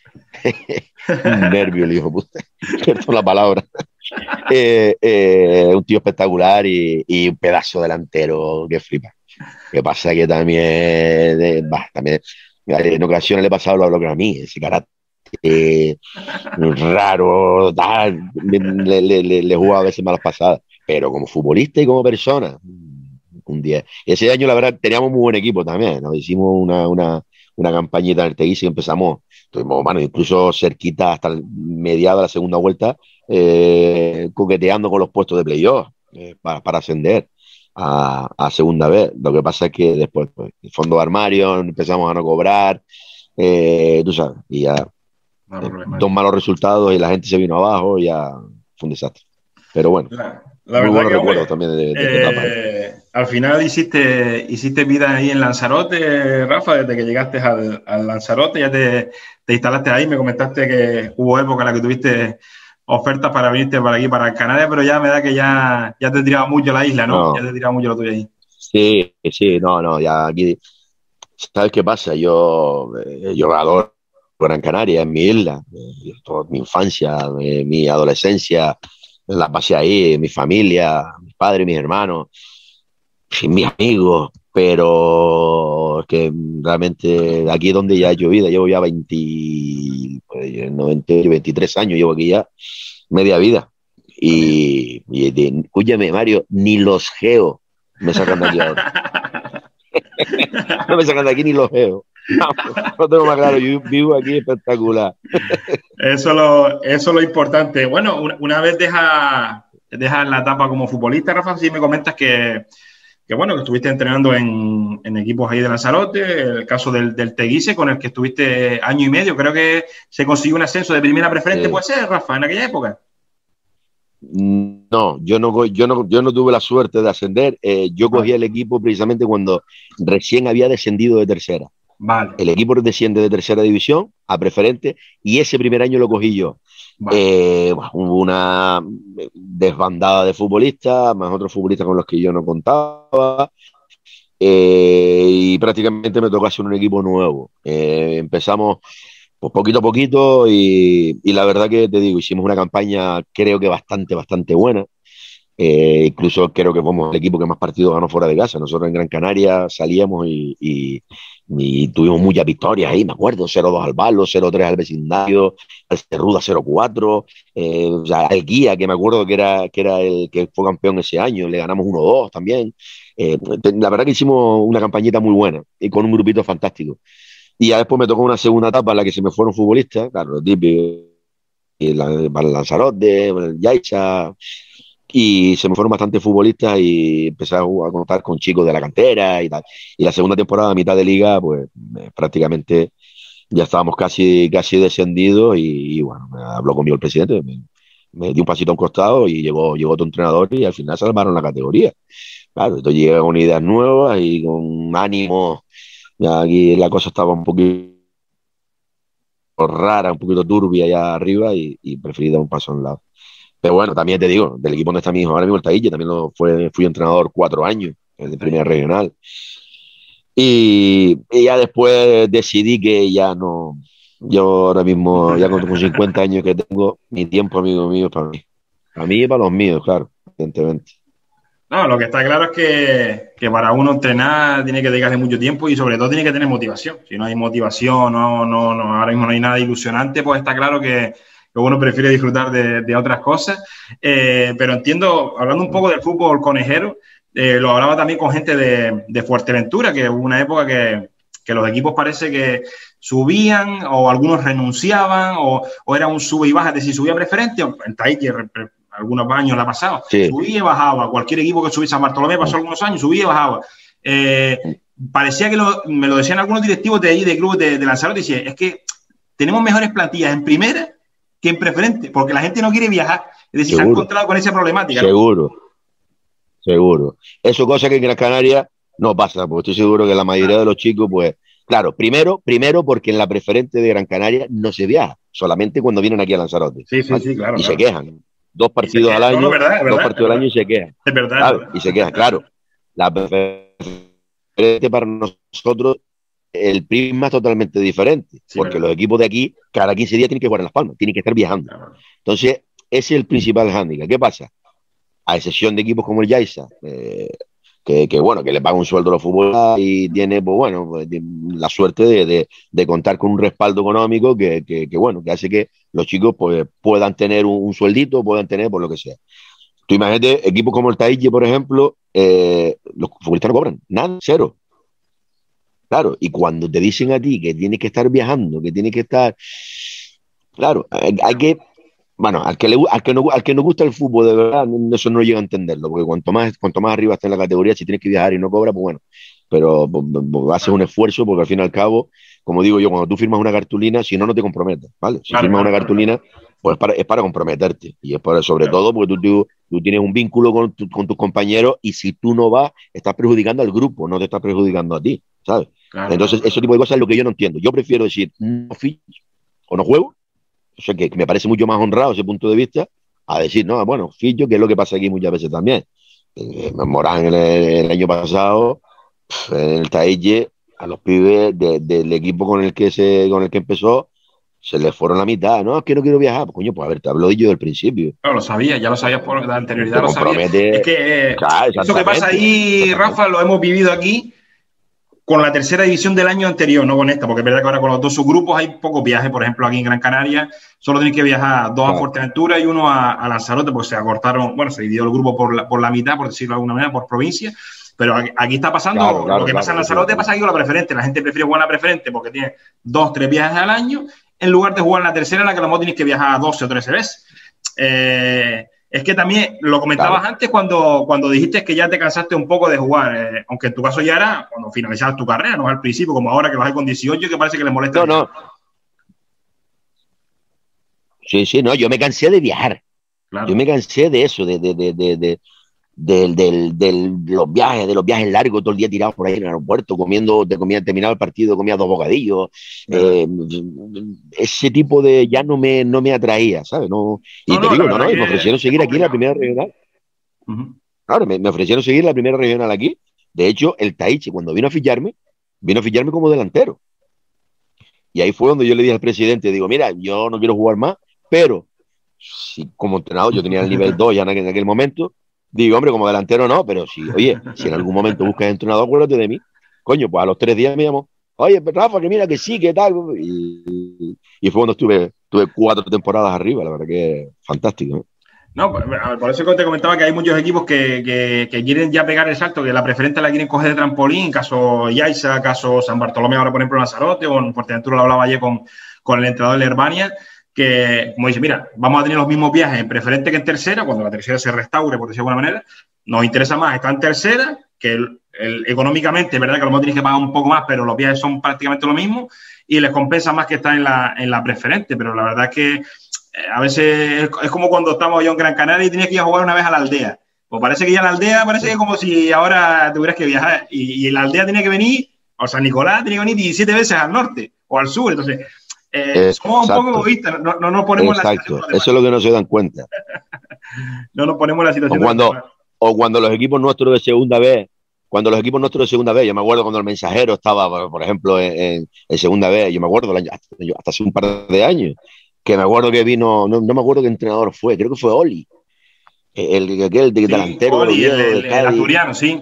un nervio el hijo, puta, perdón la palabra. Un tío espectacular y un pedazo delantero que flipa. Que pasa que también en ocasiones le he pasado lo que a mí, ese carácter raro, tal, le he jugado a veces malas pasadas, pero como futbolista y como persona, un 10. Ese año, la verdad, teníamos muy buen equipo también, nos hicimos una campañita en el Teguise y empezamos, estuvimos, bueno, incluso cerquita hasta el mediado de la segunda vuelta, coqueteando con los puestos de playoff para ascender a segunda vez. Lo que pasa es que después, pues, el fondo de armario, empezamos a no cobrar, tú sabes, y ya No, dos problemático. malos resultados y la gente se vino abajo y ya fue un desastre. Pero bueno, La muy verdad buenos que, recuerdos hombre, también de esta etapa. al final hiciste vida ahí en Lanzarote, Rafa, desde que llegaste al Lanzarote, ya te instalaste ahí, me comentaste que hubo época en la que tuviste ofertas para venirte para aquí, para Canarias, pero ya me da que ya te tiraba mucho la isla, ¿no? Ya No, te tiraba mucho lo tuyo ahí. sí, no, ya aquí, ¿sabes qué pasa? Yo adoro. Gran Canaria, en mi isla, toda mi infancia, mi adolescencia, la pasé ahí, mi familia, mis padres, mis hermanos, mis amigos, pero es que realmente aquí es donde ya he hecho vida, llevo ya 20, pues, 90, 23 años, llevo aquí ya media vida. Escúchame, Mario, ni los geos me sacan de aquí ahora. No me sacan de aquí ni los geos. No, no tengo más claro, yo vivo aquí espectacular. Eso es lo importante. Bueno, una vez dejas la etapa como futbolista, Rafa, sí me comentas que bueno, que estuviste entrenando en equipos ahí de Lanzarote, el caso del Teguise, con el que estuviste año y medio, creo que se consiguió un ascenso de primera preferente, ¿puede ser, Rafa, en aquella época? No, yo no tuve la suerte de ascender. Yo cogí el equipo precisamente cuando recién había descendido de tercera. Vale. El equipo desciende de tercera división a preferente y ese primer año lo cogí yo. Vale. Hubo una desbandada de futbolistas, más otros futbolistas con los que yo no contaba, y prácticamente me tocó hacer un equipo nuevo. Empezamos pues poquito a poquito y la verdad que te digo, hicimos una campaña creo que bastante buena. Incluso creo que fuimos el equipo que más partidos ganó fuera de casa. Nosotros en Gran Canaria salíamos y tuvimos muchas victorias ahí, me acuerdo, 0-2 al Balo, 0-3 al Vecindario, al Cerruda 0-4, o sea, al Guía, que me acuerdo que era el que fue campeón ese año, le ganamos 1-2 también. La verdad que hicimos una campañita muy buena y con un grupito fantástico. Y ya después me tocó una segunda etapa en la que se me fueron futbolistas, claro, los típicos, para el Lanzarote, para el Yaiza, y se me fueron bastantes futbolistas y empecé a contar con chicos de la cantera y tal. Y la segunda temporada, a mitad de liga, pues prácticamente ya estábamos casi descendidos y bueno, me habló conmigo el presidente, me dio un pasito a un costado y llegó otro entrenador y al final salvaron la categoría. Claro, entonces llega con ideas nuevas y con ánimo. Ya aquí la cosa estaba un poquito rara, un poquito turbia allá arriba y preferí dar un paso a un lado. Pero bueno, también te digo, del equipo donde está mi hijo ahora mismo, el Taille, también fui entrenador 4 años, el de primera regional. Y ya después decidí que ya no, yo ahora mismo, ya con 50 años que tengo, mi tiempo, amigo mío, es para mí. Para mí y para los míos, claro, evidentemente. No, lo que está claro es que para uno entrenar tiene que dedicarle mucho tiempo y sobre todo tiene que tener motivación. Si no hay motivación, ahora mismo no hay nada ilusionante, pues está claro que uno prefiere disfrutar de otras cosas. Pero entiendo, hablando un poco del fútbol conejero, lo hablaba también con gente de Fuerteventura, que hubo una época que los equipos parece que subían o algunos renunciaban o era un sube y baja de si subía preferente o en Tahiti algunos años la ha pasado, sí. Subía y bajaba, cualquier equipo que subiese a Bartolomé pasó algunos años, subía y bajaba. Parecía que me lo decían algunos directivos de ahí, de clubes de Lanzarote, decían, es que tenemos mejores plantillas en primera que en preferente, porque la gente no quiere viajar, es decir, seguro. Se han encontrado con esa problemática. Seguro. Eso cosa que en Gran Canaria no pasa, porque estoy seguro que la mayoría de los chicos, pues, claro, primero porque en la preferente de Gran Canaria no se viaja, solamente cuando vienen aquí a Lanzarote. Sí, claro. Y claro. Se quejan. 2 partidos al año, verdad, 2 partidos al año y se quejan. Es verdad. Claro, y se quejan, claro. La preferente para nosotros, el prisma es totalmente diferente, sí, porque los equipos de aquí, cada 15 días tienen que jugar en Las Palmas, tienen que estar viajando. Claro. Entonces, ese es el principal hándicap. ¿Qué pasa? A excepción de equipos como el Yaiza, que bueno, que le paga un sueldo a los futbolistas y tiene, pues bueno, la suerte de contar con un respaldo económico que bueno, que hace que los chicos pues puedan tener un sueldito, puedan tener por lo que sea. Tú imagínate, equipos como el Taille, por ejemplo, los futbolistas no cobran nada, cero. Claro, y cuando te dicen a ti que tienes que estar viajando, que tienes que estar... Claro, hay que... Bueno, al que no gusta el fútbol, de verdad, eso no llega a entenderlo, porque cuanto más arriba está en la categoría, si tienes que viajar y no cobra, pues bueno, pero haces un esfuerzo, porque al fin y al cabo, como digo yo, cuando tú firmas una cartulina, si no te comprometes, ¿vale? Si firmas una cartulina, pues es para comprometerte, y es para, sobre todo porque tú tienes un vínculo con tus compañeros, y si tú no vas, estás perjudicando al grupo, no te estás perjudicando a ti, ¿sabes? Entonces, ese tipo de cosas es lo que yo no entiendo. Yo prefiero decir, no ficho o no juego. O sea, que me parece mucho más honrado ese punto de vista a decir, no, bueno, ficho, que es lo que pasa aquí muchas veces también. Morán el año pasado, en el Taille, a los pibes del equipo con el que empezó, se les fueron la mitad. No, es que no quiero viajar. Pues, coño, pues a ver, te hablo yo del principio. Claro, lo sabía, ya lo sabías por la anterioridad, Te lo sabía. Es que claro, eso que pasa ahí, Rafa, lo hemos vivido aquí con la tercera división del año anterior, no con esta, porque es verdad que ahora con los dos subgrupos hay pocos viajes. Por ejemplo, aquí en Gran Canaria solo tienes que viajar dos a Fuerteventura y uno a Lanzarote, pues se acortaron, bueno, se dividió el grupo por la mitad, por decirlo de alguna manera, por provincia. Pero aquí está pasando lo que pasa en Lanzarote, pasa aquí con la preferente. La gente prefiere jugar la preferente porque tiene 2 o 3 viajes al año, en lugar de jugar en la tercera, en la que a lo mejor tienes que viajar 12 o 13 veces. Es que también lo comentabas antes cuando dijiste que ya te cansaste un poco de jugar, aunque en tu caso ya era cuando finalizabas tu carrera, no al principio, como ahora que vas con 18, que parece que le molesta. No. Sí, no, yo me cansé de viajar. Claro. Yo me cansé de eso, de los viajes largos, todo el día tirado por ahí en el aeropuerto, terminaba el partido, comía 2 bocadillos. Ese tipo de ya no me atraía, ¿sabes? Y me ofrecieron seguir aquí en la primera regional. Claro, me ofrecieron seguir la primera regional aquí. De hecho, el Taichi, cuando vino a ficharme como delantero. Y ahí fue donde yo le dije al presidente, digo, mira, yo no quiero jugar más, pero si como entrenador yo tenía el nivel 2 ya en aquel momento. Digo, hombre, como delantero no, pero si en algún momento buscas entrenador, acuérdate de mí. Coño, pues a los 3 días me llamó, oye, Rafa, que mira, que sí, que tal. Y fue cuando tuve 4 temporadas arriba, la verdad que fantástico, ¿no? No, por eso te comentaba que hay muchos equipos que quieren ya pegar el salto, que la preferente la quieren coger de trampolín, caso Yaiza, caso San Bartolomé, ahora por ejemplo en Lanzarote, o en Fuerteventura lo hablaba ayer con el entrenador de Herbania, que, como dice, mira, vamos a tener los mismos viajes en preferente que en tercera, cuando la tercera se restaure, por decirlo de alguna manera, nos interesa más estar en tercera, que económicamente, es verdad que a lo mejor tienes que pagar un poco más, pero los viajes son prácticamente lo mismo, y les compensa más que estar en la preferente, pero la verdad es que a veces es como cuando estamos yo en Gran Canaria y tienes que ir a jugar una vez a la aldea. Pues parece que ya la aldea parece que es como si ahora tuvieras que viajar, y la aldea tiene que venir, o San Nicolás tiene que venir 17 veces al norte o al sur, entonces... somos un poco egoístas, no nos ponemos en la situación. Eso es lo que no se dan cuenta. No nos ponemos en la situación. O cuando los equipos nuestros de segunda vez, yo me acuerdo cuando el Mensajero estaba, por ejemplo, en segunda vez, yo me acuerdo hasta hace un par de años, que me acuerdo que vino, no me acuerdo qué entrenador fue, creo que fue Oli, el delantero. Oli, el asturiano, sí.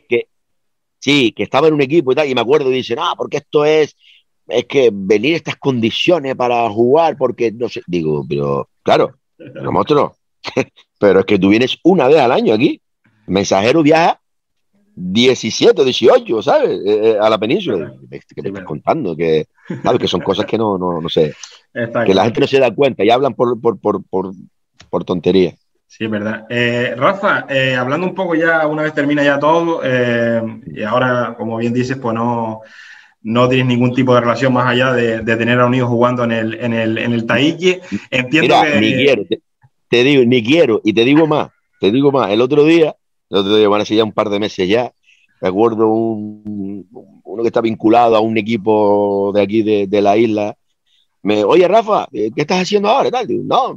Que estaba en un equipo y tal, y me acuerdo y dice, no, porque esto es que venir estas condiciones para jugar, porque no sé, digo, pero claro, nosotros, pero es que tú vienes una vez al año aquí, Mensajero viaja 17, 18, ¿sabes? A la península, que te estás contando, que sabes que son cosas que no sé, que la gente no se da cuenta y hablan por tonterías. Sí, es verdad. Rafa, hablando un poco ya, una vez termina ya todo, y ahora, como bien dices, pues no tienes ningún tipo de relación más allá de tener a un hijo jugando en el Taille. Entiendo que... Ni quiero, te digo, ni quiero, y te digo más, el otro día, van a ser ya un par de meses ya, me acuerdo uno que está vinculado a un equipo de aquí de la isla, oye Rafa, ¿qué estás haciendo ahora? Tal,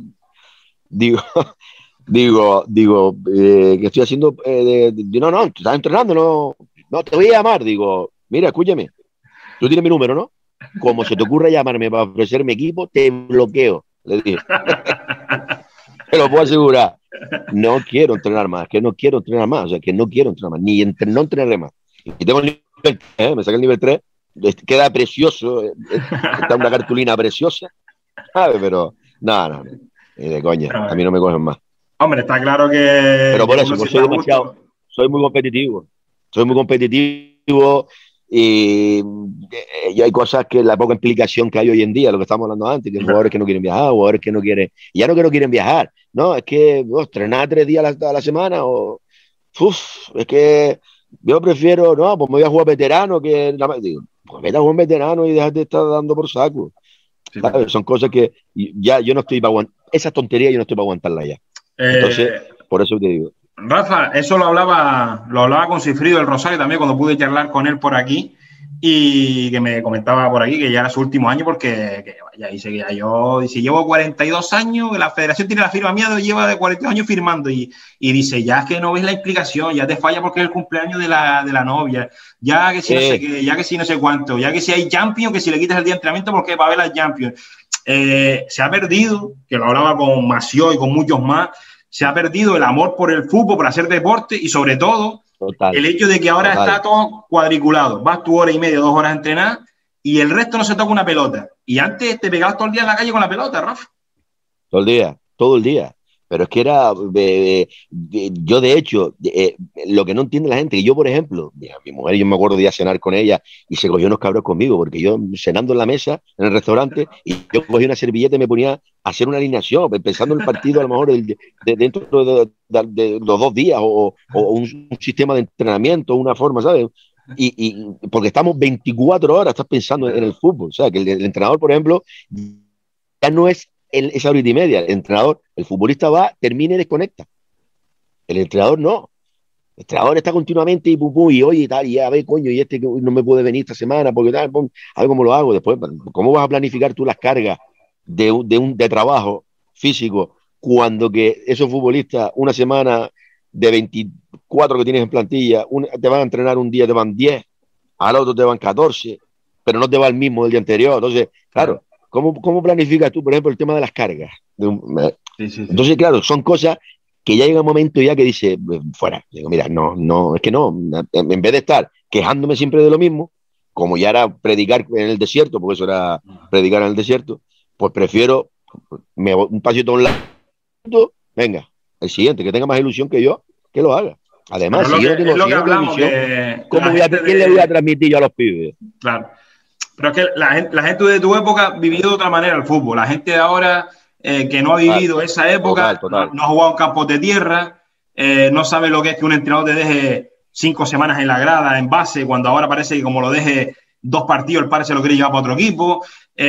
digo, que estoy haciendo, no, estás entrenando, no, te voy a llamar, digo, mira, escúchame, tú tienes mi número, ¿no? Como se te ocurra llamarme para ofrecerme equipo, te bloqueo, le dije. Te lo puedo asegurar. No quiero entrenar más, o sea, que no quiero entrenar más, no entrenaré más. Y tengo el nivel 3, me saqué el nivel 3, queda precioso, está una cartulina preciosa, ¿sabes? Pero, no, de coña, a mí no me cogen más. Hombre, está claro que... Pero por eso, pues soy muy competitivo, y hay cosas que la poca implicación que hay hoy en día, lo que estamos hablando antes, que hay jugadores que no quieren viajar, jugadores que no quieren, y ya no que no quieren viajar, no, es que entrenar 3 días a la semana, es que yo prefiero, no, pues me voy a jugar veterano, digo, pues vete a jugar veterano y déjate de estar dando por saco. Sí, ¿sabes? Son cosas que ya yo no estoy para aguantar, esas tonterías yo no estoy para aguantarlas ya. Entonces, por eso te digo. Rafa, eso lo hablaba con Cifrido del Rosario también cuando pude charlar con él por aquí, y que me comentaba por aquí que ya era su último año porque ya dice que ya yo llevo 42 años, la federación tiene la firma mía, lleva de 42 años firmando y dice, ya es que no ves la implicación, ya te falla porque es el cumpleaños de la novia, ya que si no sé qué, ya que si no sé cuánto, ya que si hay Champions, que si le quitas el día de entrenamiento porque va a haber la Champions. se ha perdido, que lo hablaba con Mació y con muchos más, se ha perdido el amor por el fútbol, por hacer deporte y sobre todo el hecho de que ahora está todo cuadriculado. Vas tu hora y media, 2 horas a entrenar y el resto no se toca una pelota. Y antes te pegabas todo el día en la calle con la pelota, Rafa. Todo el día. Pero es que era, yo de hecho, lo que no entiende la gente, que yo, por ejemplo, mira, mi mujer, yo me acuerdo de ir a cenar con ella y se cogió unos cabros conmigo, porque yo cenando en la mesa, en el restaurante, y yo cogí una servilleta y me ponía a hacer una alineación, pensando en el partido a lo mejor dentro de los 2 días, o un sistema de entrenamiento, una forma, ¿sabes? Porque estamos 24 horas, estás pensando en el fútbol, o sea, que el entrenador, por ejemplo, ya no es esa horita y media. El entrenador, el futbolista va, termina y desconecta. El entrenador no. El entrenador está continuamente y oye y tal, y a ver, coño, y este no me puede venir esta semana, porque tal, a ver cómo lo hago después. ¿Cómo vas a planificar tú las cargas de trabajo físico cuando que esos futbolistas, una semana de 24 que tienes en plantilla, te van a entrenar un día, te van 10, al otro te van 14, pero no te va el mismo del día anterior? Entonces, claro. ¿Cómo planificas tú, por ejemplo, el tema de las cargas? Sí. Entonces, claro, son cosas que ya llega un momento ya que dice, fuera. Digo, mira, no, es que no. En vez de estar quejándome siempre de lo mismo, como ya era predicar en el desierto, porque eso era predicar en el desierto, pues prefiero un pasito a un lado, venga, el siguiente, que tenga más ilusión que yo, que lo haga. Además, si yo no tengo ilusión, ¿quién le voy a transmitir yo a los pibes? Claro. Pero es que la gente de tu época vivió de otra manera el fútbol. La gente de ahora que no ha vivido esa época, total. No ha jugado en campos de tierra, no sabe lo que es que un entrenador te deje 5 semanas en la grada, en base, cuando ahora parece que como lo deje 2 partidos, el padre se lo quiere llevar para otro equipo.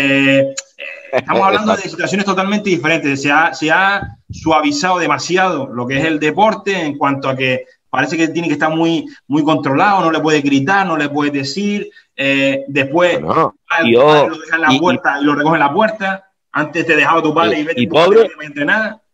Estamos hablando de situaciones totalmente diferentes. Se ha suavizado demasiado lo que es el deporte en cuanto a que parece que tiene que estar muy, muy controlado, no le puede gritar, no le puede decir. Después el padre lo deja en la puerta y lo recoge en la puerta. Antes te dejaba tu padre y vete tu padre, no me entre nada.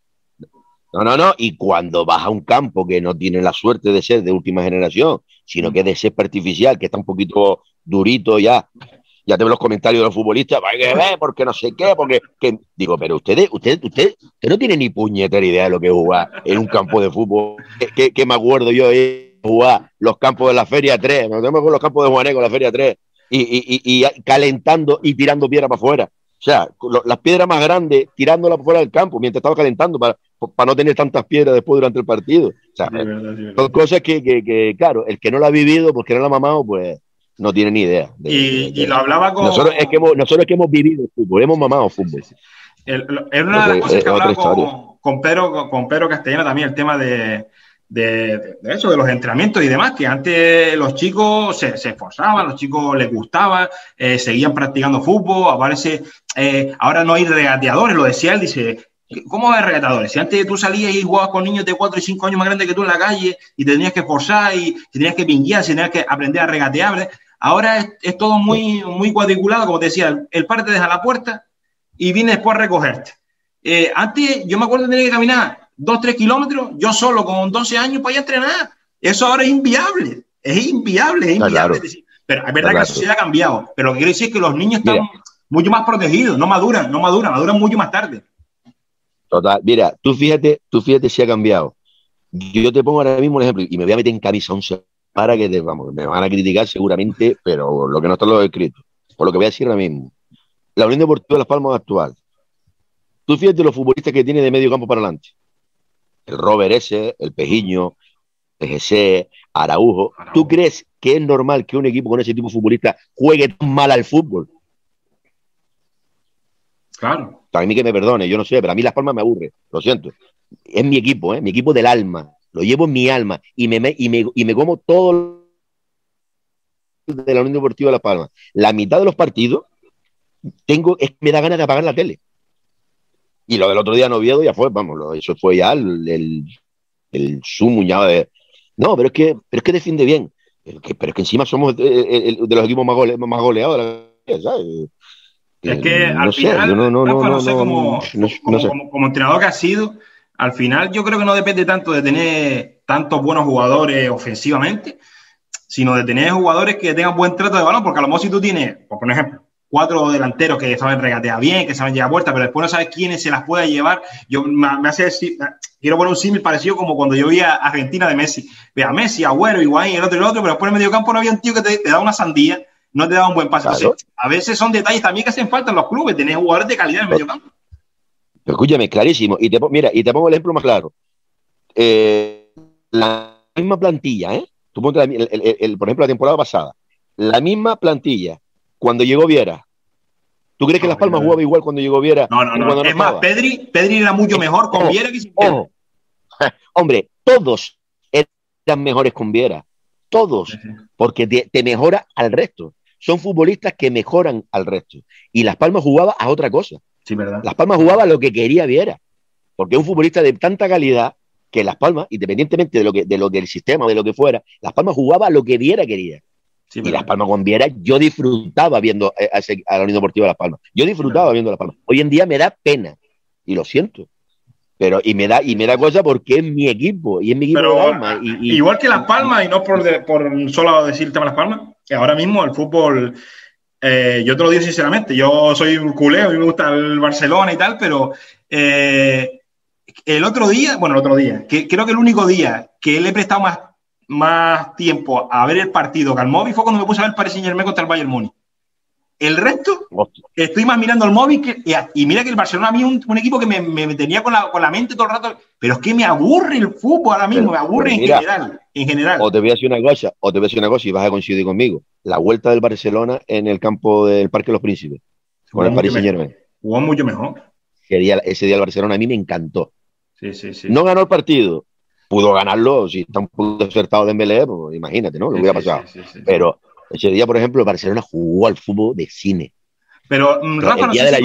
No. Y cuando vas a un campo que no tiene la suerte de ser de última generación, sino que es de césped artificial, que está un poquito durito ya te ven los comentarios de los futbolistas, hay que ver, porque no sé qué, digo, pero usted no tiene ni puñetera idea de lo que es jugar en un campo de fútbol. Que me acuerdo yo jugar los campos de la Feria 3, me tengo con los campos de Juaneco, la Feria 3, y calentando y tirando piedra para afuera. O sea, las piedras más grandes tirándolas para fuera del campo mientras estaba calentando para no tener tantas piedras después durante el partido. O sea, son cosas que, claro, el que no la ha vivido, porque no la ha mamado, pues no tiene ni idea. Y lo hablaba con... Nosotros es que hemos vivido el fútbol, hemos mamado fútbol. Era una de las cosas que hablaba con Pedro Castellano también, el tema de eso, de los entrenamientos y demás, que antes los chicos se esforzaban, los chicos les gustaba, seguían practicando fútbol, ahora no hay regateadores, lo decía él, dice, ¿cómo hay regateadores? Si antes tú salías y jugabas con niños de 4 y 5 años más grandes que tú en la calle y te tenías que esforzar y te tenías que pinguear, tenías que aprender a regatear, ahora es todo muy, muy cuadriculado, como te decía, el padre te deja la puerta y viene después a recogerte. Antes yo me acuerdo de tener que caminar 2-3 kilómetros, yo solo con 12 años para ir a entrenar. Eso ahora es inviable. Es inviable. Claro. Pero es verdad que la sociedad ha cambiado. Pero lo que quiero decir es que los niños están mucho más protegidos, no maduran mucho más tarde. Total. Mira, tú fíjate si ha cambiado. Yo te pongo ahora mismo un ejemplo y me voy a meter en camisa 11 para que me van a criticar seguramente, pero lo que no está lo escrito. Por lo que voy a decir ahora mismo. La Unión Deportiva de Las Palmas actual. Tú fíjate los futbolistas que tiene de medio campo para adelante. El Robert ese, el Pejiño, el GC, Araujo. ¿Tú crees que es normal que un equipo con ese tipo de futbolista juegue tan mal al fútbol? Claro. A mí que me perdone, yo no sé, pero a mí Las Palmas me aburre, lo siento. Es mi equipo del alma. Lo llevo en mi alma y me como todo de la Unión Deportiva de Las Palmas. La mitad de los partidos me da ganas de apagar la tele. Y lo del otro día en Oviedo ya fue, eso fue ya el sumo ya de... No, pero es que defiende bien. Pero es que encima somos de los equipos más goleados de la... ¿sabes? Es que al final, como entrenador que ha sido, al final yo creo que no depende tanto de tener tantos buenos jugadores ofensivamente, sino de tener jugadores que tengan buen trato de balón, porque a lo mejor si tú tienes, por ejemplo, cuatro delanteros que saben regatear bien, que saben llevar vueltas, pero después no sabes quiénes se las pueda llevar. Yo me hace decir, quiero poner un símil parecido como cuando yo vi a Argentina de Messi. Ve a Messi, Agüero, Higuaín, el otro y el otro, pero después en el mediocampo no había un tío que te da una sandía, no te da un buen pase. Claro. Entonces, a veces son detalles también que hacen falta en los clubes, tenés jugadores de calidad en el mediocampo. Escúchame, clarísimo. Y te pongo el ejemplo más claro. La misma plantilla, Tú ponte por ejemplo, la temporada pasada, la misma plantilla, cuando llegó Viera. ¿Tú crees que Las Palmas jugaba igual cuando llegó Viera? No. Es más, Pedri era mucho mejor con Viera que sin Viera. Hombre, todos eran mejores con Viera. Todos. Sí. Porque te mejora al resto. Son futbolistas que mejoran al resto. Y Las Palmas jugaba a otra cosa. Sí, ¿verdad? Las Palmas jugaba a lo que quería Viera. Porque es un futbolista de tanta calidad que Las Palmas, independientemente de lo del sistema, de lo que fuera, Las Palmas jugaba a lo que Viera quería. Sí, y Las Palmas con Viera, yo disfrutaba viendo a la Unión Deportiva de Las Palmas. Yo disfrutaba viendo Las Palmas. Hoy en día me da pena, y lo siento. Pero, y me da cosa porque es mi equipo, y es mi equipo de alma. Igual que Las Palmas, y no por solo decir el tema de Las Palmas, que ahora mismo el fútbol, yo te lo digo sinceramente, yo soy un culé, a mí me gusta el Barcelona y tal, pero el otro día, que creo que el único día que le he prestado más tiempo a ver el partido que al móvil fue cuando me puse a ver el Paris Saint-Germain contra el Bayern Múnich. El resto, estoy más mirando el móvil y mira que el Barcelona a mí es un equipo que me tenía con la mente todo el rato, pero es que me aburre el fútbol ahora mismo, me aburre en general. O te voy a decir una cosa y vas a coincidir conmigo. La vuelta del Barcelona en el campo del Parque de los Príncipes con el Paris Saint-Germain. Jugó mucho mejor. Ese día el Barcelona a mí me encantó. Sí. No ganó el partido. Pudo ganarlo, si está un poco acertado Dembélé, pues imagínate, ¿no? Lo que hubiera pasado. Sí. Pero ese día, por ejemplo, el Barcelona jugó al fútbol de cine. Pero, Rafa,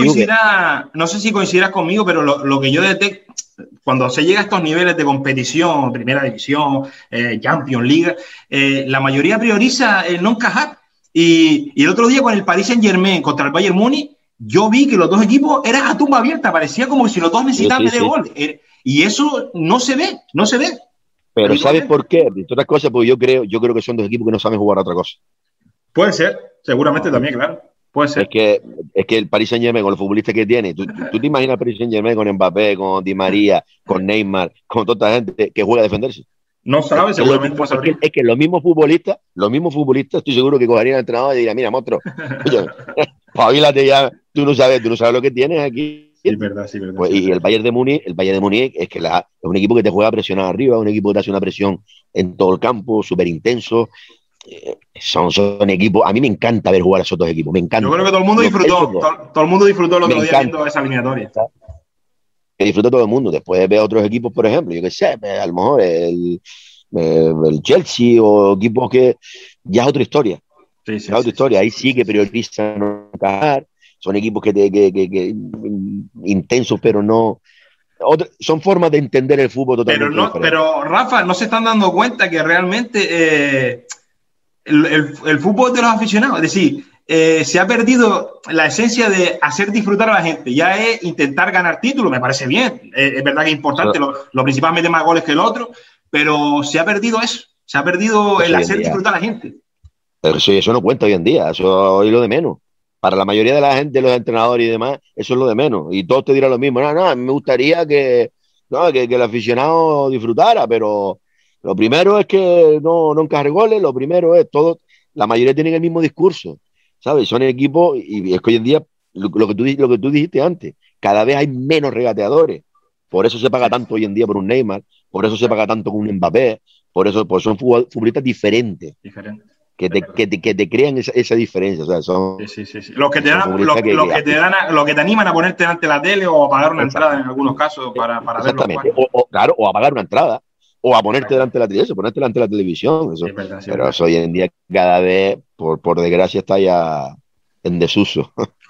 no sé si coincidirás conmigo, pero lo que yo detecto, cuando se llega a estos niveles de competición, Primera División, Champions League, la mayoría prioriza el no encajar. Y el otro día con el Paris Saint-Germain contra el Bayern Múnich, yo vi que los dos equipos eran a tumba abierta, parecía como si los dos necesitaban de gol. Y eso no se ve. Pero ¿sabes por qué? De otras cosas, porque yo creo que son dos equipos que no saben jugar a otra cosa. Puede ser, seguramente también, claro. Puede ser. Es que el Paris Saint-Germain, con los futbolistas que tiene, tú te imaginas el Paris Saint-Germain con Mbappé, con Di María, con Neymar, con toda esta gente que juega a defenderse. No sabe, seguramente puede ser. Es que los mismos futbolistas, estoy seguro que cogerían al entrenador y dirían, mira, monstruo, oye, pavílate ya, tú no sabes lo que tienes aquí. Sí, verdad. Pues, y el Bayern de Múnich es que es un equipo que te juega presionado arriba, un equipo que te hace una presión en todo el campo, súper intenso. Son equipos, a mí me encanta ver jugar a esos dos equipos, me encanta. Yo creo que todo el mundo disfrutó el otro día viendo esa eliminatoria. Que disfruta todo el mundo. Después ve a otros equipos, por ejemplo, yo qué sé, a lo mejor el Chelsea o equipos que ya es otra historia. Sí, otra historia. Ahí sí que priorizan no encajar. Son equipos que intensos, pero no. Son formas de entender el fútbol totalmente diferentes. Pero Rafa, no se están dando cuenta que realmente el fútbol de los aficionados, es decir, se ha perdido la esencia de hacer disfrutar a la gente. Ya es intentar ganar títulos, me parece bien. Es verdad que es importante, lo principal mete más goles que el otro, pero se ha perdido eso. Se ha perdido el hacer disfrutar a la gente. Pero eso no cuenta hoy en día, eso es lo de menos. Para la mayoría de la gente, los entrenadores y demás, eso es lo de menos. Y todos te dirán lo mismo. No, me gustaría que el aficionado disfrutara, pero lo primero es que no encajar goles, lo primero es todo. La mayoría tienen el mismo discurso, ¿sabes? Son equipos, y es que hoy en día, lo que tú dijiste antes, cada vez hay menos regateadores. Por eso se paga tanto hoy en día por un Neymar, por eso se paga tanto con un Mbappé, por eso son futbolistas diferentes. Que te crean esa diferencia, o sea, son sí. Los que te animan a ponerte delante de la tele o a pagar una entrada en algunos casos para exactamente, o a pagar una entrada o a ponerte delante de la televisión, ponerte delante de la televisión, eso. Pero eso hoy en día cada vez, por desgracia, está ya en desuso.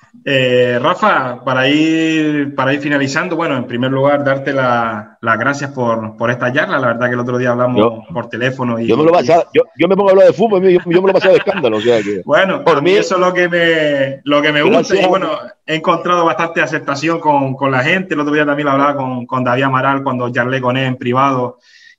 Rafa, para ir finalizando, bueno, en primer lugar, darte las gracias por esta charla. La verdad que el otro día hablamos por teléfono. Yo me pongo a hablar de fútbol, yo me lo he pasado de escándalo. O sea que, bueno, por mí eso es lo que me gusta. Y bueno, he encontrado bastante aceptación con la gente. El otro día también lo hablaba con David Amaral cuando charlé con él en privado.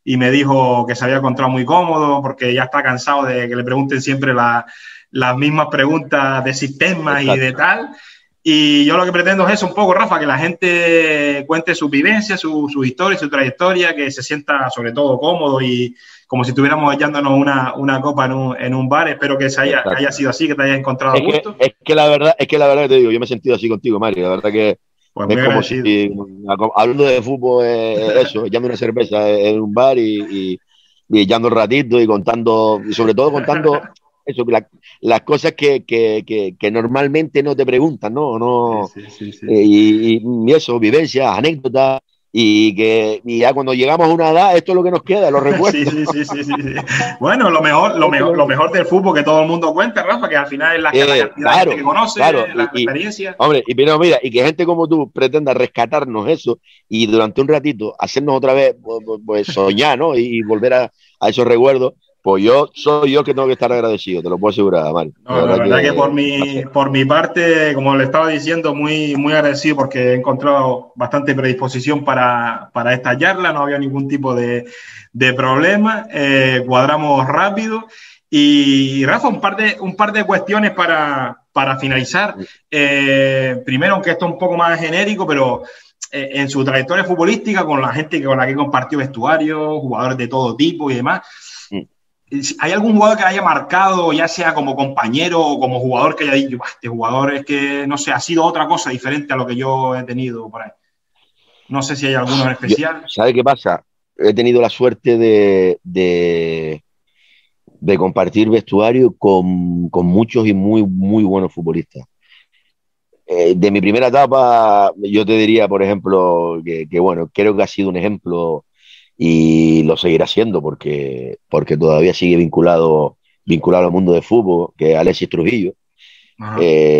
y me dijo que se había encontrado muy cómodo porque ya está cansado de que le pregunten siempre las mismas preguntas de sistemas. Exacto. Y de tal. Y yo lo que pretendo es eso un poco, Rafa, que la gente cuente sus vivencias, su historia, su trayectoria, que se sienta sobre todo cómodo y como si estuviéramos echándonos una copa en un bar. Espero que haya sido así, que te hayas encontrado a gusto. Es que la verdad que te digo, yo me he sentido así contigo, Mario. La verdad que pues es como si, hablando de fútbol, eso, echando una cerveza en un bar y echando un ratito y contando, y sobre todo contando eso, las cosas que normalmente no te preguntan, ¿no? Sí. Y eso, vivencias, anécdotas. Y ya cuando llegamos a una edad, esto es lo que nos queda, los recuerdos. Sí. Bueno, lo mejor del fútbol que todo el mundo cuenta, Rafa, que al final es la cantidad de gente que conoce, la experiencia. Hombre, pero mira, y que gente como tú pretenda rescatarnos eso y durante un ratito hacernos otra vez pues soñar, ¿no? Y volver a esos recuerdos. Pues soy yo que tengo que estar agradecido, te lo puedo asegurar, Mario. No, la verdad que por mi parte, como le estaba diciendo, muy, muy agradecido porque he encontrado bastante predisposición para esta charla, no había ningún tipo de problema, cuadramos rápido. Y Rafa, un par de cuestiones para finalizar. Primero, aunque esto es un poco más genérico, pero en su trayectoria futbolística, con la gente con la que compartió vestuario, jugadores de todo tipo y demás, ¿hay algún jugador que haya marcado, ya sea como compañero o como jugador, que haya dicho, este jugador es que, no sé, ha sido otra cosa diferente a lo que yo he tenido por ahí? No sé si hay alguno en especial. ¿Sabes qué pasa? He tenido la suerte de compartir vestuario con muchos y muy, muy buenos futbolistas. De mi primera etapa, yo te diría, por ejemplo, que bueno, creo que ha sido un ejemplo y lo seguirá siendo porque todavía sigue vinculado al mundo del fútbol, que es Alexis Trujillo. La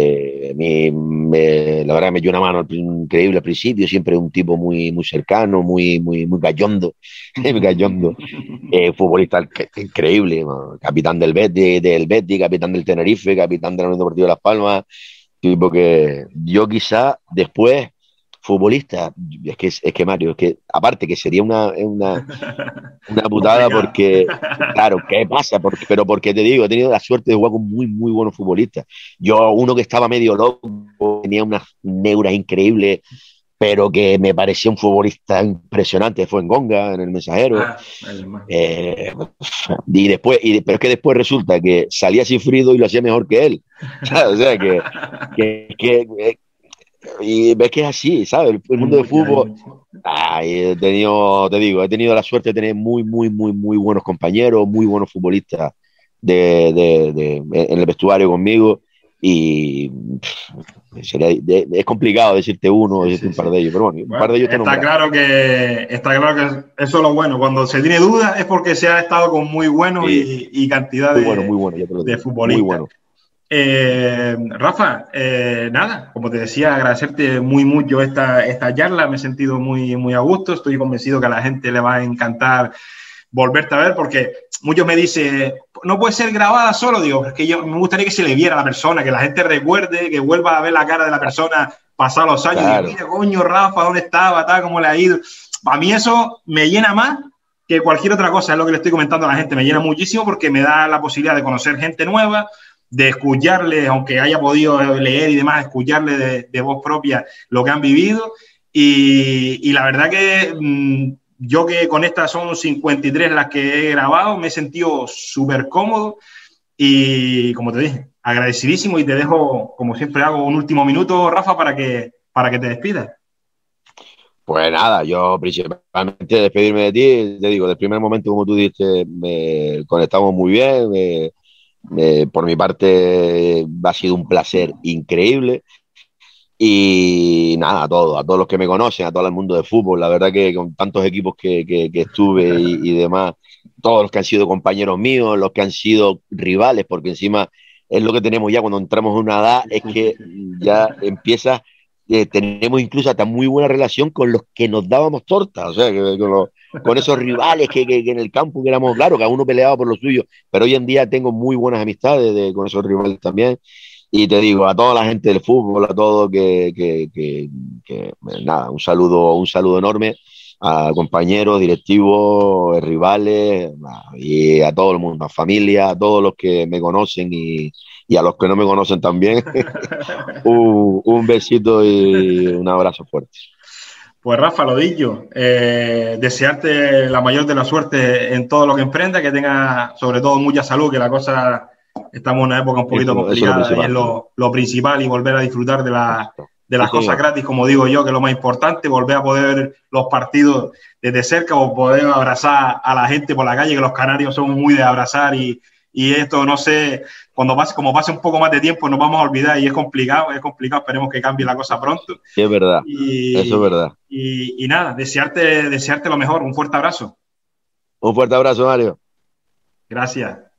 verdad me dio una mano increíble al principio, siempre un tipo muy, muy cercano, muy, muy, muy gallondo, futbolista increíble, capitán del Betis, capitán del Tenerife, capitán de la Unión Deportiva de Las Palmas, tipo que yo quizá después futbolista, es que Mario, es que aparte que sería una putada porque, claro, ¿qué pasa? Pero porque te digo, he tenido la suerte de jugar con muy, muy buenos futbolistas. Yo, uno que estaba medio loco, tenía unas neuras increíbles, pero que me parecía un futbolista impresionante, fue en Gonga, en El Mensajero. Pero es que después resulta que salía Cifrido y lo hacía mejor que él. O sea, y ves que es así, ¿sabes? El mundo del fútbol. He tenido la suerte de tener muy, muy, muy, muy buenos compañeros, muy buenos futbolistas en el vestuario conmigo. Y es complicado decirte uno o decirte un par de ellos, pero bueno, un par de ellos está claro que eso es lo bueno. Cuando se tiene dudas es porque se ha estado con muy buenos y cantidad muy bueno, de futbolistas. Muy bueno. Rafa, nada, como te decía, agradecerte mucho esta charla, me he sentido muy, muy a gusto, estoy convencido que a la gente le va a encantar volverte a ver, porque muchos me dicen, no puede ser grabada solo, digo, es que me gustaría que se le viera a la persona, que la gente recuerde, que vuelva a ver la cara de la persona pasados los años, claro. Y digo, mira, coño, Rafa, ¿dónde estaba? ¿Cómo le ha ido? Para mí eso me llena más que cualquier otra cosa, es lo que le estoy comentando a la gente, me llena muchísimo porque me da la posibilidad de conocer gente nueva, de escucharle, aunque haya podido leer y demás, escucharle de voz propia lo que han vivido. Y la verdad que yo, que con estas son 53 las que he grabado, me he sentido súper cómodo y, como te dije, agradecidísimo, y te dejo, como siempre hago, un último minuto, Rafa, para que te despidas. Pues nada, yo principalmente despedirme de ti, te digo, del primer momento, como tú dijiste, conectamos muy bien, por mi parte ha sido un placer increíble y nada, a todos los que me conocen, a todo el mundo de fútbol, la verdad que con tantos equipos que estuve y demás, todos los que han sido compañeros míos, los que han sido rivales, porque encima es lo que tenemos ya cuando entramos en una edad, es que ya empieza, tenemos incluso hasta muy buena relación con los que nos dábamos tortas, o sea, con esos rivales que en el campo que éramos, claro, cada uno peleaba por lo suyo, pero hoy en día tengo muy buenas amistades con esos rivales también. Y te digo, a toda la gente del fútbol, a todos nada, un saludo enorme a compañeros, directivos, rivales, y a todo el mundo, a familia, a todos los que me conocen y a los que no me conocen también. Un besito y un abrazo fuerte. Pues Rafa, lo dicho, desearte la mayor de la suerte en todo lo que emprenda, que tenga sobre todo mucha salud, que la cosa, estamos en una época un poquito complicada y es lo principal, y volver a disfrutar de las cosas gratis, como digo yo, que es lo más importante, volver a poder ver los partidos desde cerca o poder abrazar a la gente por la calle, que los canarios son muy de abrazar y esto, no sé, como pase un poco más de tiempo nos vamos a olvidar y es complicado, esperemos que cambie la cosa pronto. Sí, es verdad, eso es verdad. Y nada, desearte lo mejor, un fuerte abrazo. Un fuerte abrazo, Mario. Gracias.